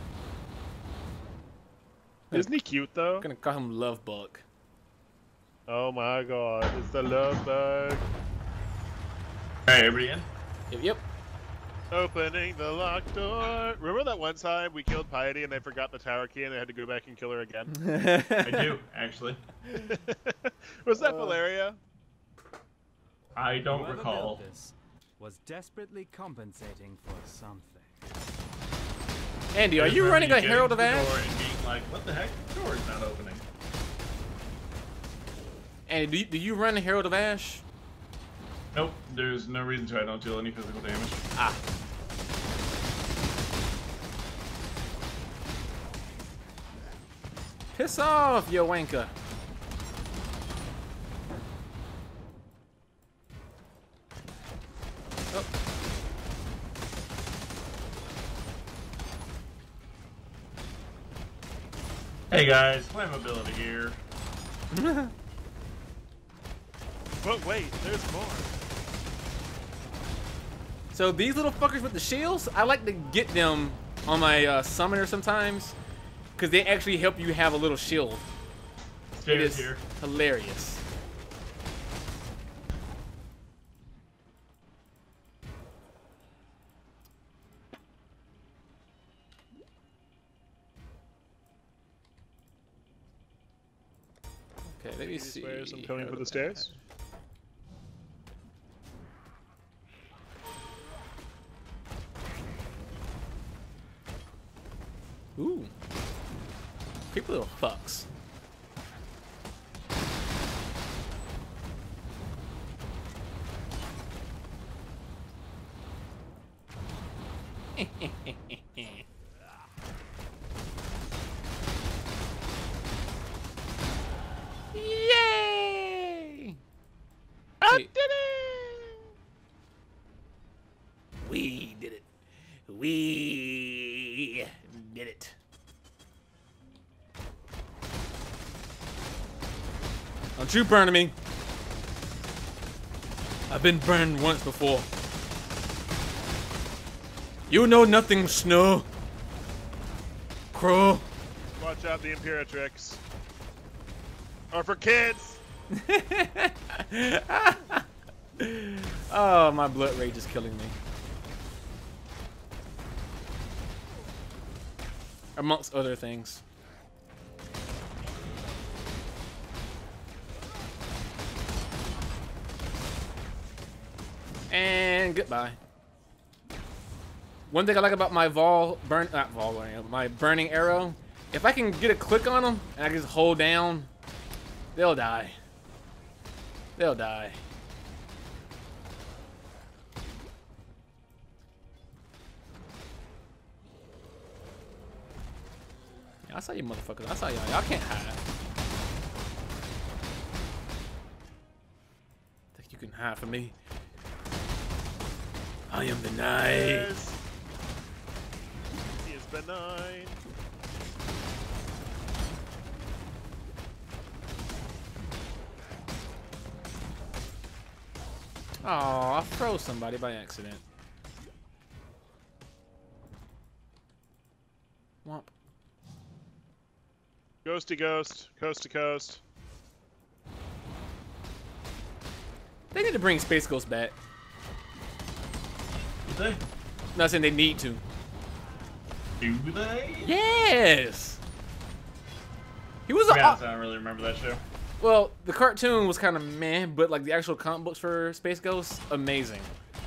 Isn't he cute, though? I'm gonna call him Love Bug. Oh my god, it's the love bug. Alright, everybody in? Yep, yep. Opening the locked door. Remember that one time we killed Piety and they forgot the tower key and they had to go back and kill her again? I do, actually. Was that Valeria? I don't Whoever recall. built this was desperately compensating for something. Andy, are I you remember running a getting Herald to of the Ash? door and being like, what the heck? The door is not opening. Andy, do you run a Herald of Ash? Nope, there's no reason to. I don't deal any physical damage. Ah. Piss off, you wanker. Oh. Hey guys, flammability here. But wait, there's more. So these little fuckers with the shields, I like to get them on my summoner sometimes, because they actually help you have a little shield. It Stairs is here. hilarious. Okay, let me see. Swears I'm coming for the stairs. Ooh. Creepy little fucks. Yay! I Wait. did it! We did it. We did it. Don't you burn me. I've been burned once before. You know nothing, Snow. Crow. Watch out, the Imperatrix. Or for kids! Oh, my blood rage is killing me. Amongst other things. And goodbye. One thing I like about my my burning arrow, if I can get a click on them and I can just hold down, they'll die. They'll die. Yeah, I saw you motherfuckers. I saw y'all. Y'all can't hide. Think you can hide from me? I am the night. Yes. He is benign. Oh, I froze somebody by accident. Womp. Ghosty ghost, coast to coast. They need to bring Space Ghost back. Do they? Not saying they need to. Do they? Yes. He was To be a honest, I don't really remember that show. well. The cartoon was kind of meh, but like the actual comic books for Space Ghost, amazing.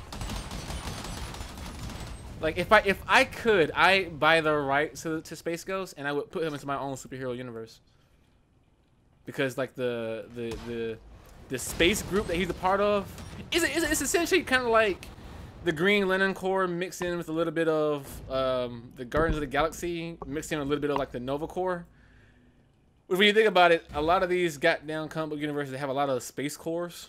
Like if I could, I buy the rights to Space Ghost and I would put him into my own superhero universe. Because like the space group that he's a part of, it's essentially kind of like the Green Lantern Corps mixed in with a little bit of the Guardians of the Galaxy, mixed in with a little bit of like the Nova Corps. When you think about it, a lot of these goddamn comic book universes they have a lot of space corps.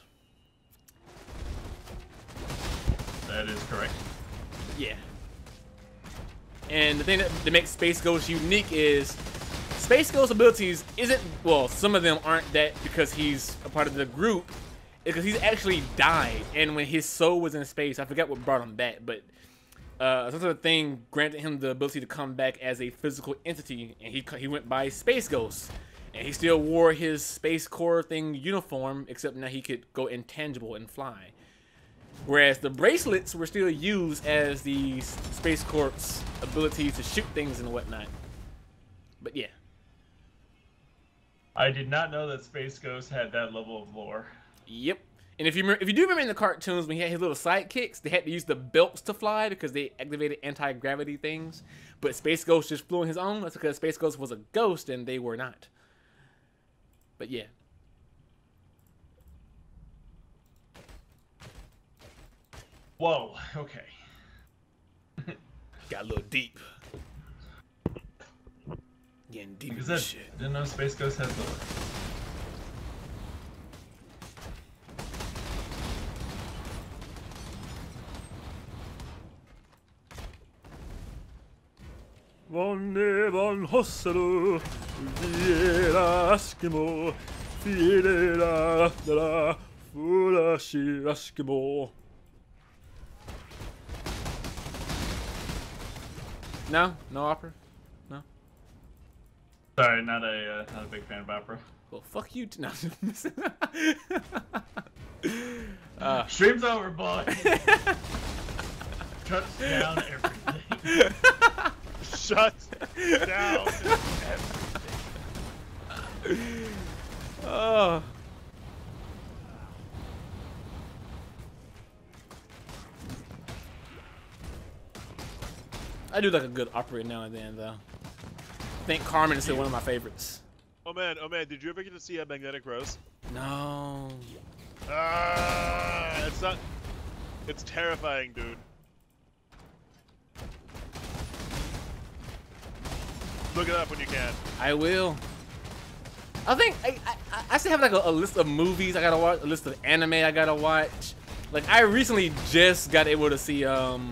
That is correct. Yeah. And the thing that makes Space Ghost unique is Space Ghost's abilities isn't, well, some of them aren't that because he's a part of the group, because he's actually died. And when his soul was in space, I forgot what brought him back, but some sort of thing granted him the ability to come back as a physical entity, and he went by Space Ghost. And he still wore his Space Corps thing uniform, except now he could go intangible and fly. Whereas the bracelets were still used as the Space Corp's ability to shoot things and whatnot. But yeah. I did not know that Space Ghost had that level of lore. Yep. And if you do remember in the cartoons when he had his little sidekicks, they had to use the belts to fly because they activated anti-gravity things. But Space Ghost just flew on his own. That's because Space Ghost was a ghost and they were not. But yeah. Whoa, okay. Got a little deep. Getting deep Because in I shit. didn't know Space Ghost has lore. Vonne von Hosselu, Viera Eskimo, Fiera Dara, Fulashi Eskimo. No? No opera? No? Sorry, not a big fan of opera. Well, fuck you. No. Stream's over, boy. Shut down everything. Shut down. Oh. I do like a good opera now and then, though. I think Carmen is still one of my favorites. Oh man, did you ever get to see a Magnetic Rose? No. It's not. It's terrifying, dude. Look it up when you can. I will. I think I still have like a list of movies I gotta watch, a list of anime I gotta watch. Like I recently just got able to see 10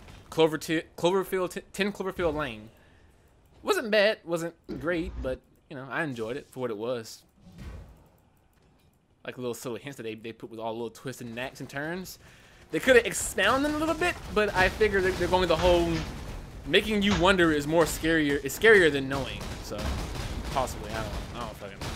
Cloverfield Lane. Wasn't bad, wasn't great, but you know I enjoyed it for what it was. Like little subtle hints that they put with all little twists and knacks and turns. They could have expounded a little bit, but I figure they're going the whole making you wonder is more scarier. It's scarier than knowing. So possibly I don't fucking know.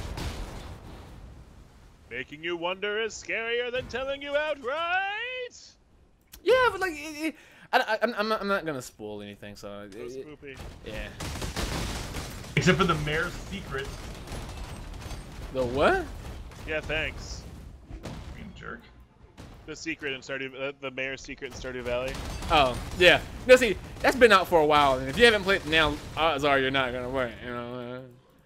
Making you wonder is scarier than telling you outright. Yeah, but like, I'm not gonna spoil anything. So So spoopy. yeah. Except for the mayor's secret. The what? Yeah, thanks. You jerk. The secret in Stardew, the mayor's secret in Stardew Valley. Oh yeah. No, see, that's been out for a while, and if you haven't played it now, odds are you're not gonna win. You know.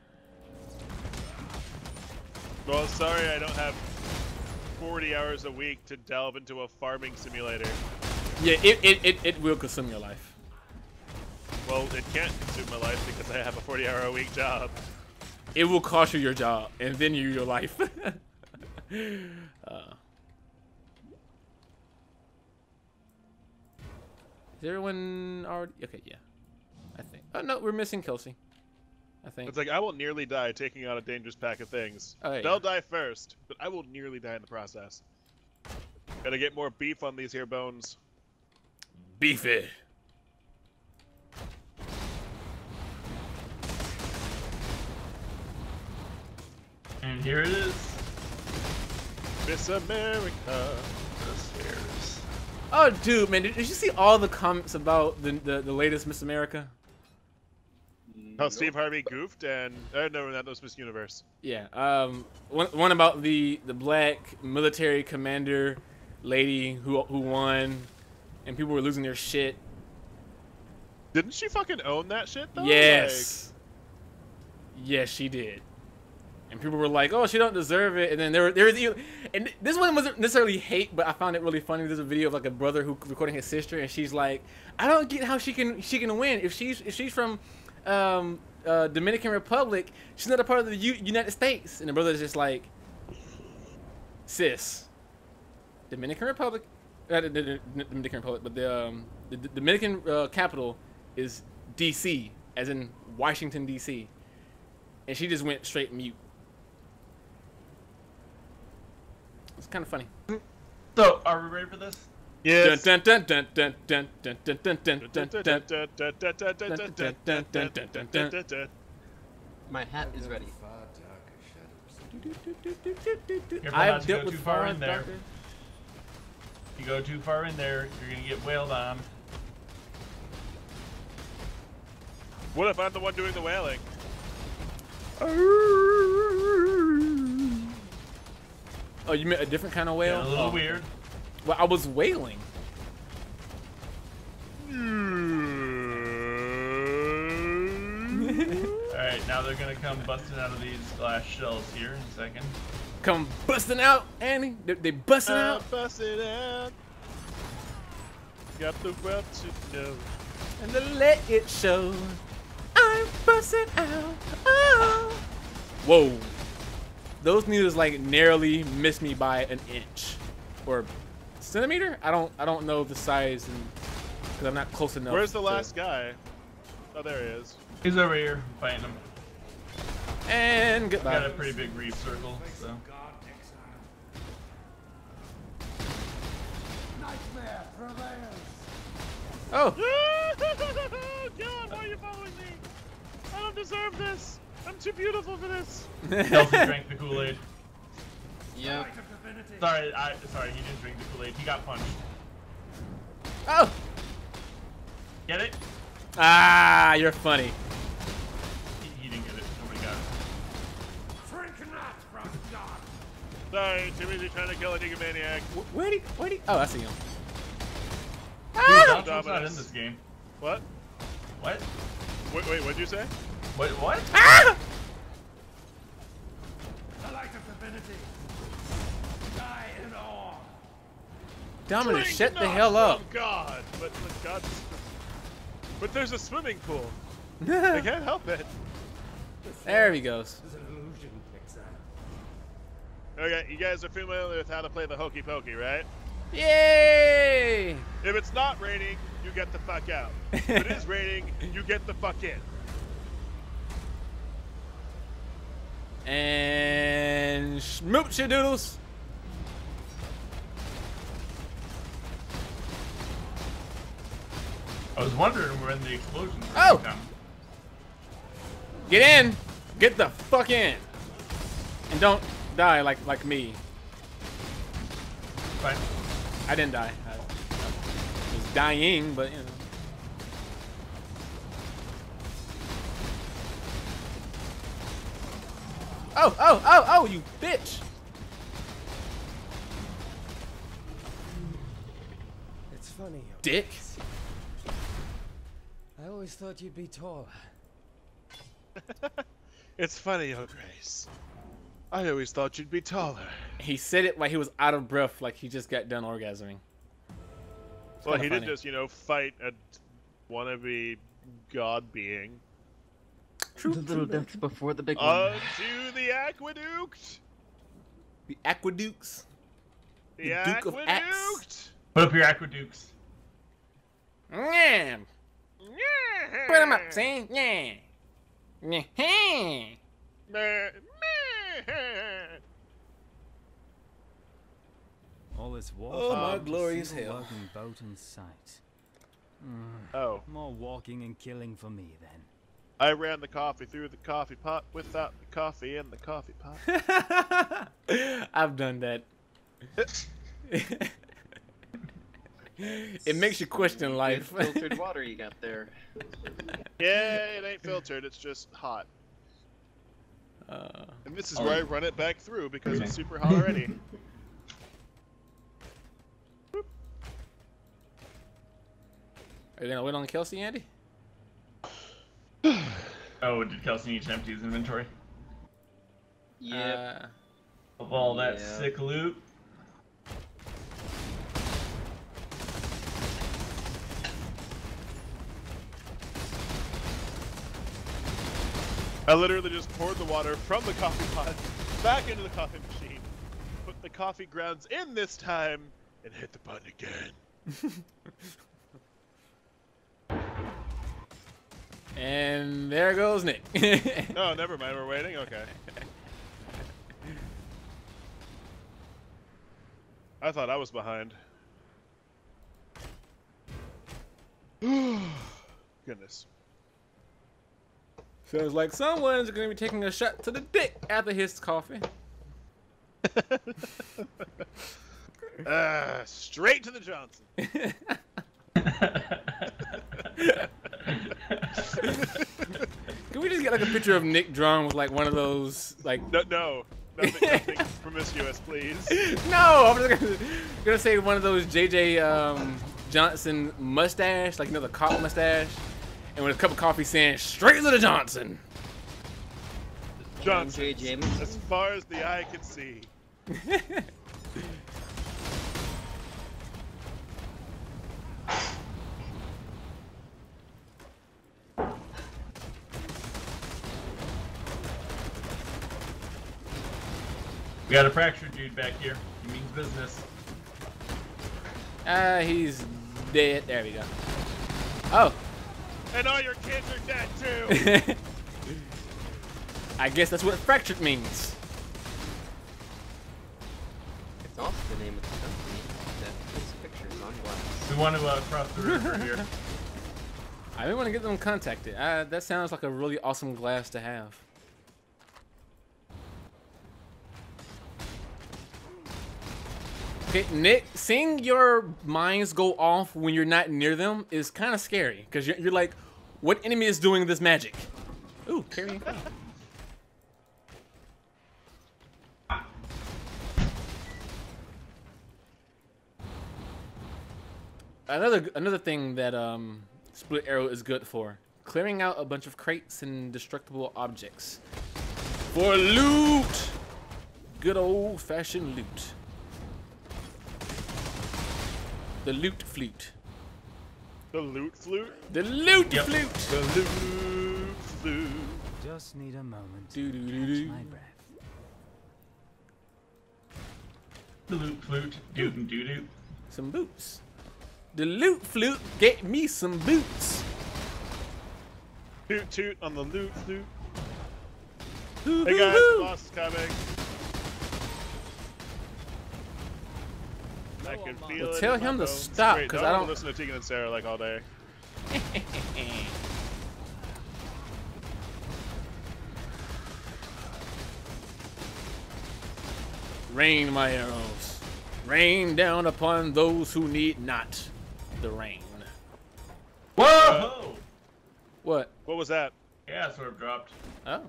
Well, sorry, I don't have 40 hours a week to delve into a farming simulator. Yeah, it will consume your life. Well, it can't consume my life because I have a 40-hour-a-week job. It will cost you your job, and then your life. Is everyone already? Okay, yeah. I think. Oh no, we're missing Kelsey. I think. It's like, I will nearly die taking out a dangerous pack of things. Oh, yeah. They'll die first, but I will nearly die in the process. Gotta get more beef on these here bones. Beefy. And here it is. Miss America. The stairs. Oh, dude, man, did you see all the comments about the latest Miss America? How Steve Harvey goofed and no, that was Miss Universe. Yeah. One about the black military commander lady who won, and people were losing their shit. Didn't she fucking own that shit though? Yes. Yes, she did. And people were like, "Oh, she don't deserve it." And then there was, and this one wasn't necessarily hate, but I found it really funny. There's a video of like a brother who recording his sister, and she's like, "I don't get how she can win if she's from Dominican Republic. She's not a part of the United States." And the brother's just like, "Sis, Dominican Republic, the Dominican Republic, but the Dominican capital is D.C. as in Washington D.C." And she just went straight mute. It's kind of funny. So, are we ready for this? Yes. Dun, dun, dun, dun, dun, dun, dun, dun, dun, dun, dun. My hat is ready. Careful I've not to dealt go with too far far in there. darker. You go too far in there, you're gonna get wailed on. What if I'm the one doing the wailing? Oh, you meant a different kind of whale? Yeah, a little Oh. weird. Well, I was wailing. Alright, now they're gonna come busting out of these glass shells here in a second. Come busting out, Annie. They busting out. Bust it out. Got the wealth to know. And then let it show. I'm busting out. Oh. Whoa. Those needles like narrowly missed me by an inch or centimeter. I don't know the size, because I'm not close enough. Where's the last guy? Oh, there he is. He's over here fighting them. And goodbye. Got a pretty big reef circle, so. Oh. God, why are you following me? I don't deserve this. I'm too beautiful for this. Kelsey drank the Kool-Aid. Yep. Sorry, he didn't drink the Kool-Aid. He got punched. Oh. Get it? Ah, you're funny. He didn't get it. Nobody got it. Sorry, too busy trying to kill a Niggamaniac. Where'd he? Oh, I see him. Dude, Ah! Donald's not in this game. What? What? Wait, what'd you say? What? Ah! Dominic, Drink shut the not hell up. from God, but there's a swimming pool. I can't help it. There he goes. Okay, you guys are familiar with how to play the hokey pokey, right? Yay! If it's not raining, you get the fuck out. If it is raining, you get the fuck in. And schmoop your doodles. I was wondering when the explosions were Oh! gonna come. Get in. Get the fuck in. And don't die like me. Fine. I didn't die. I was dying, but you know. Oh, you bitch. It's funny. Dick. I always thought you'd be taller. It's funny, Your Grace. I always thought you'd be taller. He said it like he was out of breath, like he just got done orgasming. Well, kinda he funny. did just, fight a wannabe god being. The little deaths before the big one. Onto the aqueduct! The aqueducts. The Duke of Axe. aqueduct! Put up your aqueducts. Yeah. Put them up, see? Yeah. Yeah. Meh. All this war. Oh, my glorious single hell. working boat in sight. Oh, More walking and killing for me then. I ran the coffee through the coffee pot without the coffee in the coffee pot. I've done that. It makes you question life. Good filtered water you got there. Yeah, it ain't filtered, it's just hot. And this is where I run it back through because it's super hot already. Are you gonna wait on Kelsey, Andy? Oh, did Kelsey need to empty his inventory? Yep. Of all that Yeah. sick loot? I literally just poured the water from the coffee pot back into the coffee machine, put the coffee grounds in this time, and hit the button again. And there goes Nick. Oh, never mind, we're waiting? Okay. I thought I was behind. Goodness. Feels like someone's gonna be taking a shot to the dick after his coffee. Straight to the Johnson. Can we just get like a picture of Nick drawn with like one of those like? No, nothing promiscuous, please. No, I'm just gonna say one of those JJ Johnson mustache, like the cop mustache, and with a cup of coffee saying "Straight to the Johnson." Johnson, J. Jameson. as far as the eye can see. We got a fractured dude back here. He means business. He's dead. There we go. Oh. And all your kids are dead too. I guess that's what fractured means. It's also the name of the company that puts pictures on glass. We want to cross the river here. I really want to get them contacted. That sounds like a really awesome glass to have. Okay, Nick, seeing your mines go off when you're not near them is kind of scary because you're like, what enemy is doing this magic? Ooh, carrying fire. Another thing that Split Arrow is good for, clearing out a bunch of crates and destructible objects for loot. Good old-fashioned loot. The loot flute. The loot flute? The loot Yep. flute. The loot flute. Just need a moment Do, to do, do, catch do. my breath. The loot flute, doot and doo doo. Some boots. The loot flute get me some boots. Toot toot on the loot flute. Hoo, Hey hoo, guys, hoo. the boss is coming. I can feel Well, it. tell in my him to bones. stop, Great, 'cause now I I'm don't- gonna listen to Tegan and Sarah like all day. Rain my arrows. Rain down upon those who need not the rain. Whoa! What? What was that? Yeah, sort of dropped. Oh.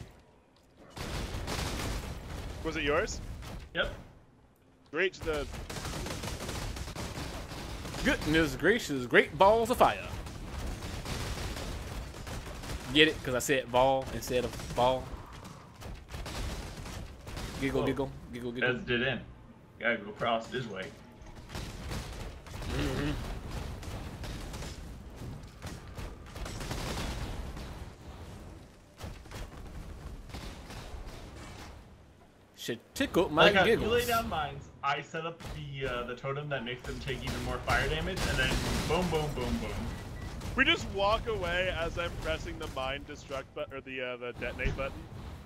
Was it yours? Yep. Great to the. Goodness gracious, great balls of fire. Get it? Because I said ball instead of ball. Giggle, Whoa. giggle, giggle, giggle. As did in. Gotta go across this way. Should tickle my Like how you giggles. lay down mines, I set up the totem that makes them take even more fire damage, and then boom, boom, boom, boom. We just walk away as I'm pressing the mine destruct button or the detonate button.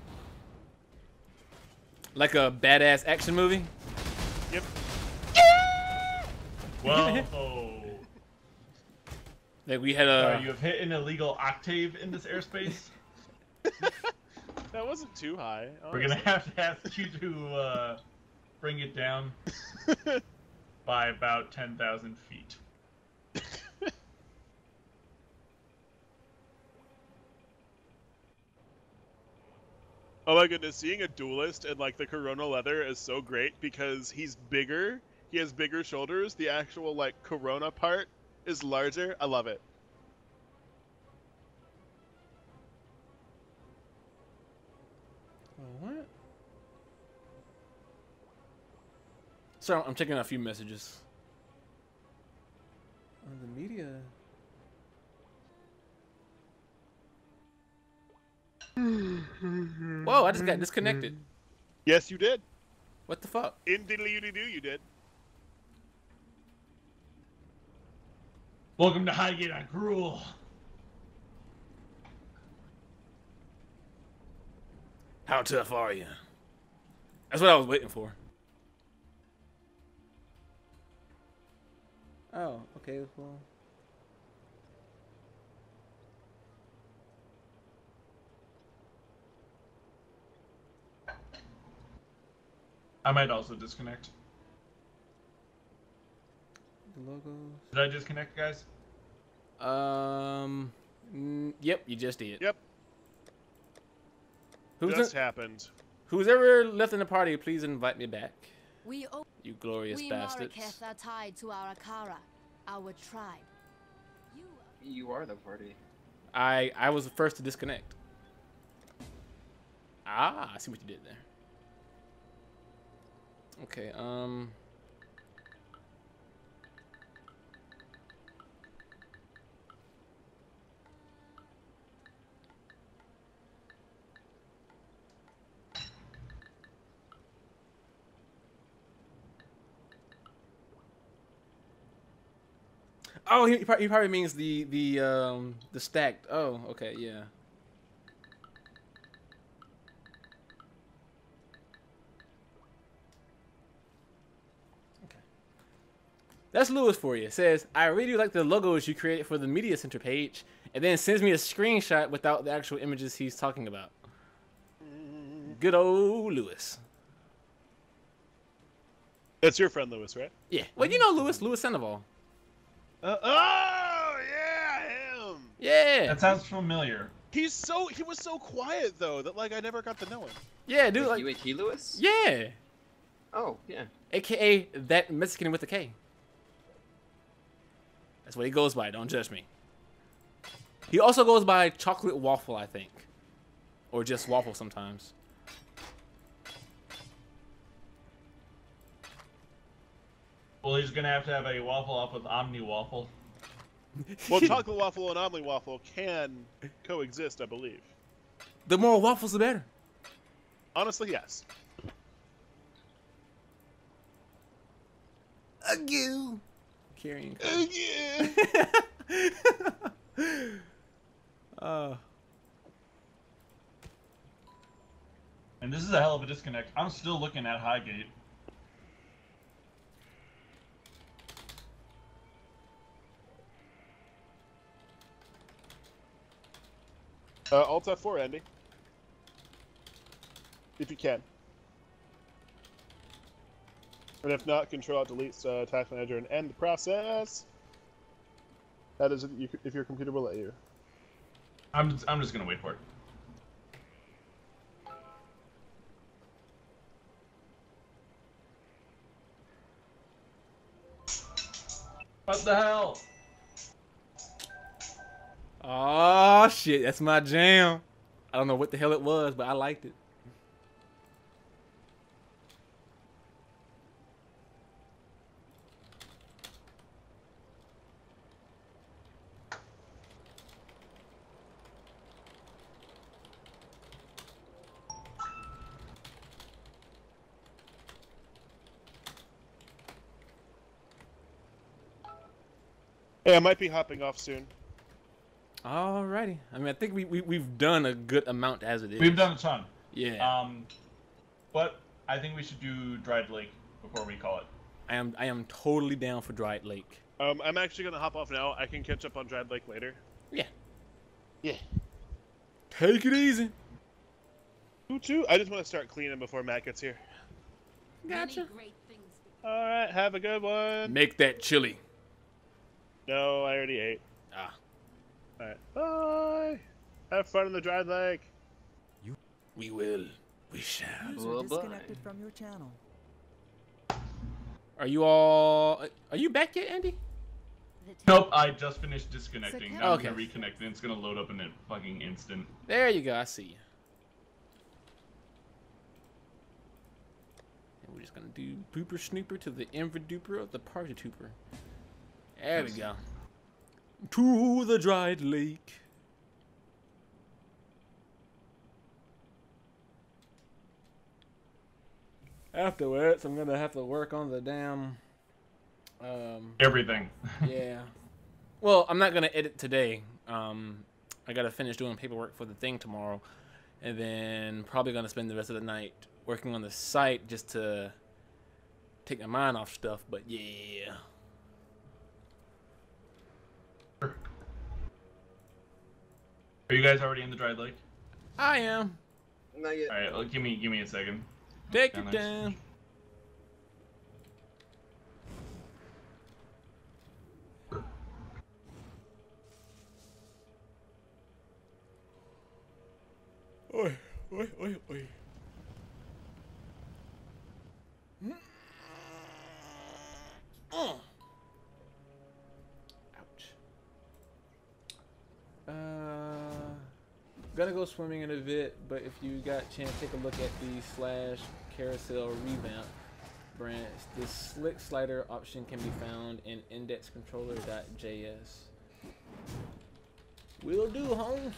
Like a badass action movie. Yep. Whoa! Like we had You a. have hit an illegal octave in this airspace. That wasn't too high. We're gonna have to ask you to bring it down by about 10,000 feet. Oh my goodness, seeing a duelist in like the Corona leather is so great because he's bigger. He has bigger shoulders. The actual like Corona part is larger. I love it. What? So I'm checking out a few messages. On the media. Whoa! I just got disconnected. Yes, you did. What the fuck? In diddly doo you did. Welcome to Highgate on Gruel. How tough are you? That's what I was waiting for. Oh, okay, well. I might also disconnect. logos. Did I disconnect, guys? Yep, you just did. Yep. Who's Just happened. who's ever left in the party, please invite me back. We You glorious bastards. Maraketh are tied to our Akara, our tribe. You are the party. I was the first to disconnect. Ah, I see what you did there. Okay, oh, he probably means the stacked. Oh, okay, yeah. Okay. That's Lewis for you. It says, I really like the logos you created for the media center page, and then sends me a screenshot without the actual images he's talking about. Good old Lewis. It's your friend Lewis, right? Yeah. Well, you know Lewis Sandoval. Oh yeah, him. Yeah. That sounds familiar. He was so quiet though that like I never got to know him. Yeah, dude. Like Like, UAT Lewis? yeah. Oh, yeah. AKA that Mexican with a K. That's what he goes by. Don't judge me. He also goes by Chocolate Waffle, I think. Or just Waffle sometimes. Well, he's gonna have to have a waffle up with Omni Waffle. Well, chocolate waffle and omelet waffle can coexist, I believe. The more waffles, the better. Honestly, yes. Agoo. Carrying. Yeah. And this is a hell of a disconnect. I'm still looking at Highgate. Alt F4, Andy. If you can. And if not, Control Alt Delete Task Manager and end the process. That is if your computer will let you. I'm just gonna wait for it. What the hell? Oh shit, that's my jam. I don't know what the hell it was, but I liked it. Hey, I might be hopping off soon. Alrighty. I mean, I think we've done a good amount as it is. We've done a ton. Yeah. But I think we should do Dried Lake before we call it. I am totally down for Dried Lake. I'm actually gonna hop off now. I can catch up on Dried Lake later. Yeah. Yeah. Take it easy. Who too? I just want to start cleaning before Matt gets here. Gotcha. All right, have a good one. Make that chili. No, I already ate. Ah. All right, bye. Have fun in the Dried Lake. We will. We shall. User Bye-bye. disconnected from your channel. Are you all? Are you back yet, Andy? Nope, I just finished disconnecting. Now Okay. I'm gonna reconnect and it's gonna load up in a fucking instant. There you go. I see you. And we're just gonna do Pooper Snooper to the Enver Duper of the Party Trooper. There we go. To the Dried Lake. Afterwards, I'm gonna have to work on the damn. Everything. Yeah. Well, I'm not gonna edit today. I gotta finish doing paperwork for the thing tomorrow, and then probably gonna spend the rest of the night working on the site just to take my mind off stuff. But yeah. Are you guys already in the Dried Lake? I am. Not yet. Alright, well, give me a second. Take Yeah, it nice. down. Oi, oi, oi, oi. Ouch. Gonna go swimming in a bit, but if you got a chance, take a look at the Slash Carousel revamp branch. The slick slider option can be found in indexcontroller.js. Will do, Holmes.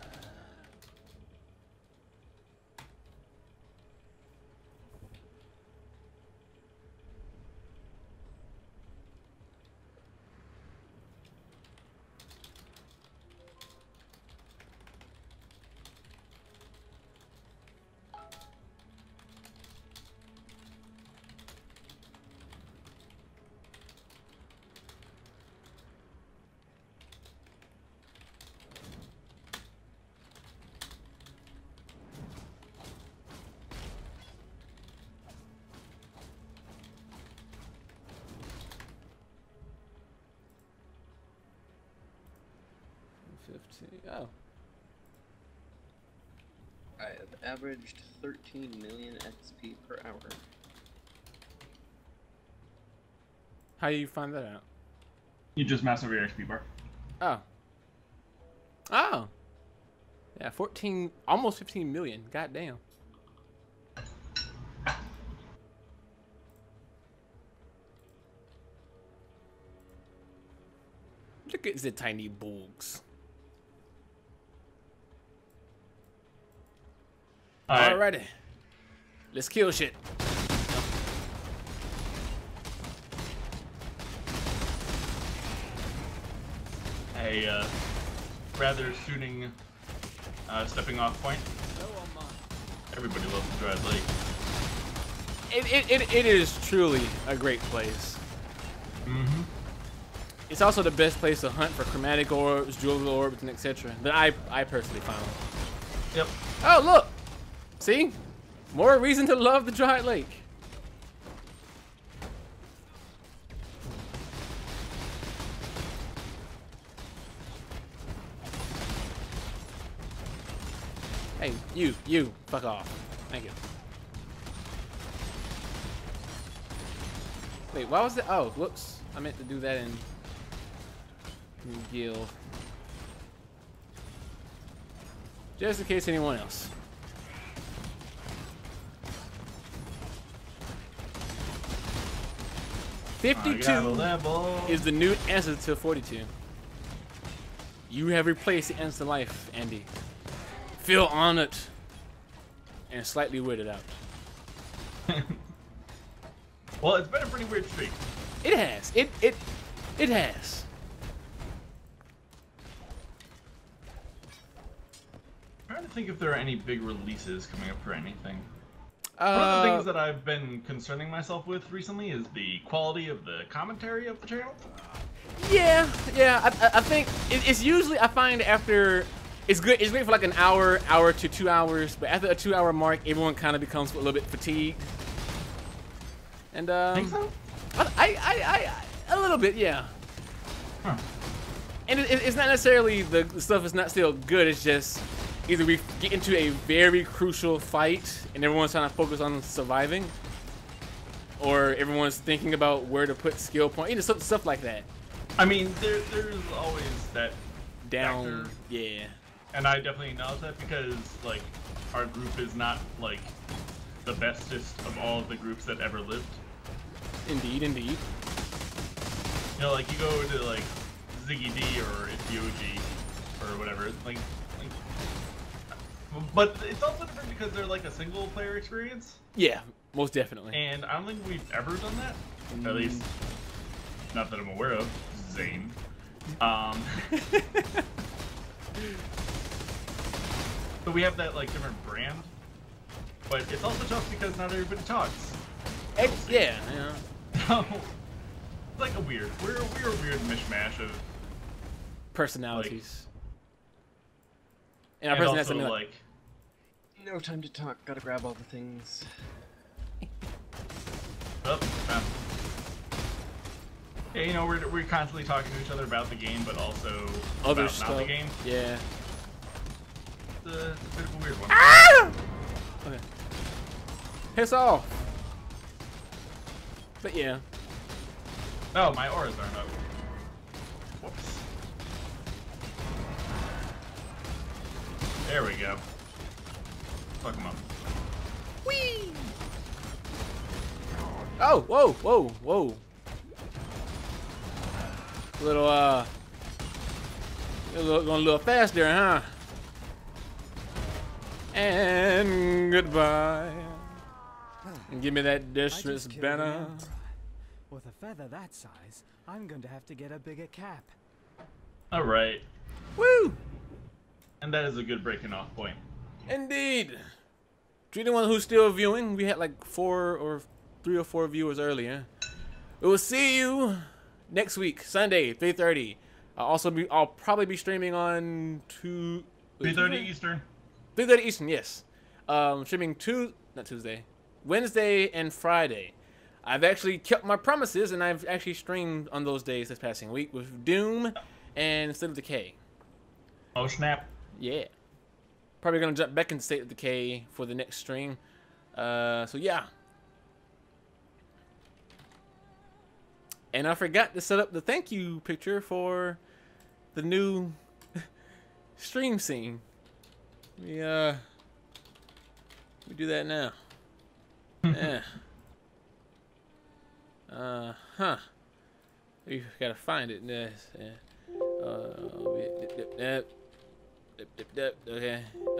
Oh. I have averaged 13 million XP per hour. How do you find that out? You just mouse over your XP bar. Oh. Oh. Yeah, 14, almost 15 million. God damn. Look at the tiny bugs. Alrighty. Let's kill shit. A rather suiting stepping off point. Everybody loves the Dread Lake. It is truly a great place. Mm-hmm. It's also the best place to hunt for chromatic orbs, jewel orbs, and etc. that I personally found. Yep. Oh, look! See? More reason to love the Dry Lake. Hey, you, fuck off. Thank you. Wait, why was that? Oh, whoops. I meant to do that in Guild. Just in case anyone else. $52 is the new answer to 42. You have replaced the instant life, Andy. Feel honored and slightly weirded out. Well, it's been a pretty weird streak. It has. It has. I'm trying to think if there are any big releases coming up for anything. One of the things that I've been concerning myself with recently is the quality of the commentary of the channel. Yeah. I think it's usually, I find after, it's great for like an hour to 2 hours, but after a 2 hour mark, everyone kind of becomes a little bit fatigued. And Think so? I a little bit, yeah. Huh. And it's not necessarily the stuff is not still good. It's just either we get into a very crucial fight and everyone's trying to focus on surviving, or everyone's thinking about where to put skill point, you know, stuff like that. I mean, there's always that Down, factor, yeah. and I definitely acknowledge that because like our group is not like the bestest of all of the groups that ever lived. Indeed. You know, like you go to like Ziggy D or Ithioji or whatever, like, but it's also different because they're like a single player experience. Yeah, most definitely. And I don't think we've ever done that. At least, not that I'm aware of. Zane. So we have that like different brand, but it's also tough because not everybody talks. Yeah. So it's like we're a weird mishmash of Personalities. And our and person has also to be like No time to talk, gotta grab all the things. oh, yeah, you know, we're constantly talking to each other about the game, but also other about stuff. not the game. Yeah. a bit of a weird one. Ah! Okay. Piss off. But yeah. Oh, my auras aren't up. Whoops. There we go. Fuck him up. Whee! Oh, whoa, whoa, whoa. Going a little fast there, huh? And goodbye. And give me that distress banner. With a feather that size, I'm going to have to get a bigger cap. Alright. Woo! And that is a good breaking off point. Indeed. To anyone who's still viewing, we had like 3 or 4 viewers earlier. We will see you next week, Sunday, 3:30. I'll probably be streaming on 3:30 Eastern. 3:30 Eastern, yes. Streaming Wednesday and Friday. I've actually kept my promises, and I've actually streamed on those days this passing week with Doom and State of Decay. Oh snap! Yeah. Probably gonna jump back into State of Decay for the next stream. So yeah. And I forgot to set up the thank you picture for the new stream scene. We do that now. Yeah. We gotta find it. Okay.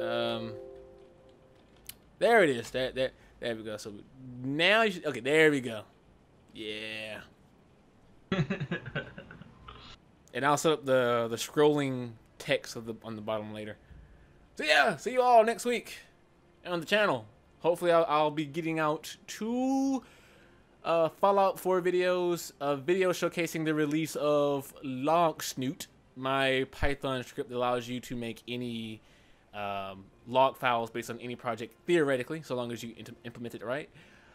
There it is. There we go. So now you should, okay, there we go. Yeah. And I'll set up the scrolling text on the bottom later. So yeah, see you all next week on the channel. Hopefully I'll be getting out 2 Fallout 4 videos, a video showcasing the release of Logsnoot, my Python script that allows you to make any log files based on any project theoretically, so long as you implement it right.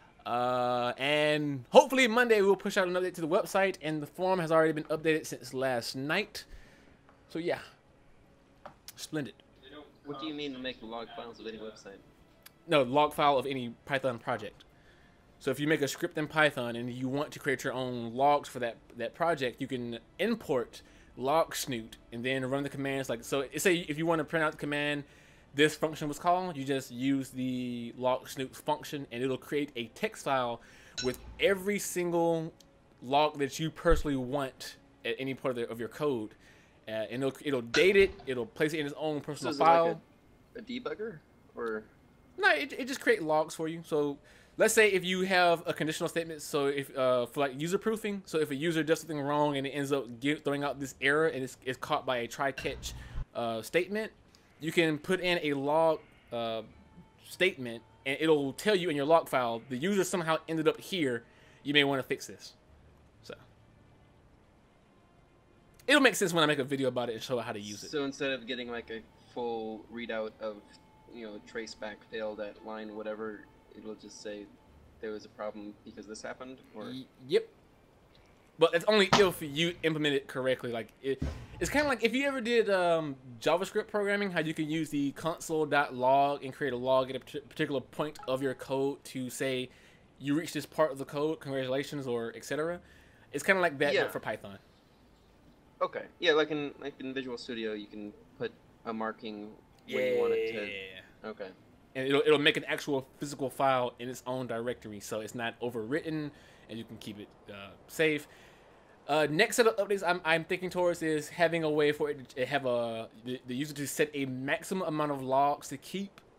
And hopefully Monday we'll push out an update to the website, and the forum has already been updated since last night. So yeah, splendid. What do you mean to make log files of any website? No, log file of any Python project. So if you make a script in Python and you want to create your own logs for that project, you can import Logsnoot and then run the commands like so. Say if you want to print out the command, this function was called, you just use the Logsnoot function and it'll create a text file with every single log that you personally want at any part of your code. And it'll date it, it'll place it in its own personal file. Like a debugger? Or no, it just creates logs for you. So let's say if you have a conditional statement, so if for like user proofing, so if a user does something wrong and it ends up throwing out this error and it's caught by a try-catch statement, you can put in a log statement and it'll tell you in your log file, the user somehow ended up here, you may want to fix this. So it'll make sense when I make a video about it and show how to use it. So instead of getting like a full readout of, you know, traceback failed at line whatever, it'll just say there was a problem because this happened? Or Yep. But it's only if you implement it correctly. Like it's kind of like if you ever did JavaScript programming, how you can use the console.log and create a log at a particular point of your code to say you reached this part of the code, congratulations, or etc. It's kind of like that, but for Python. Okay. Yeah, like in Visual Studio, you can put a marking where you want it to. Okay. And it'll make an actual physical file in its own directory, so it's not overwritten, and you can keep it safe. Next set of updates I'm thinking towards is having a way for it to have the user to set a maximum amount of logs to keep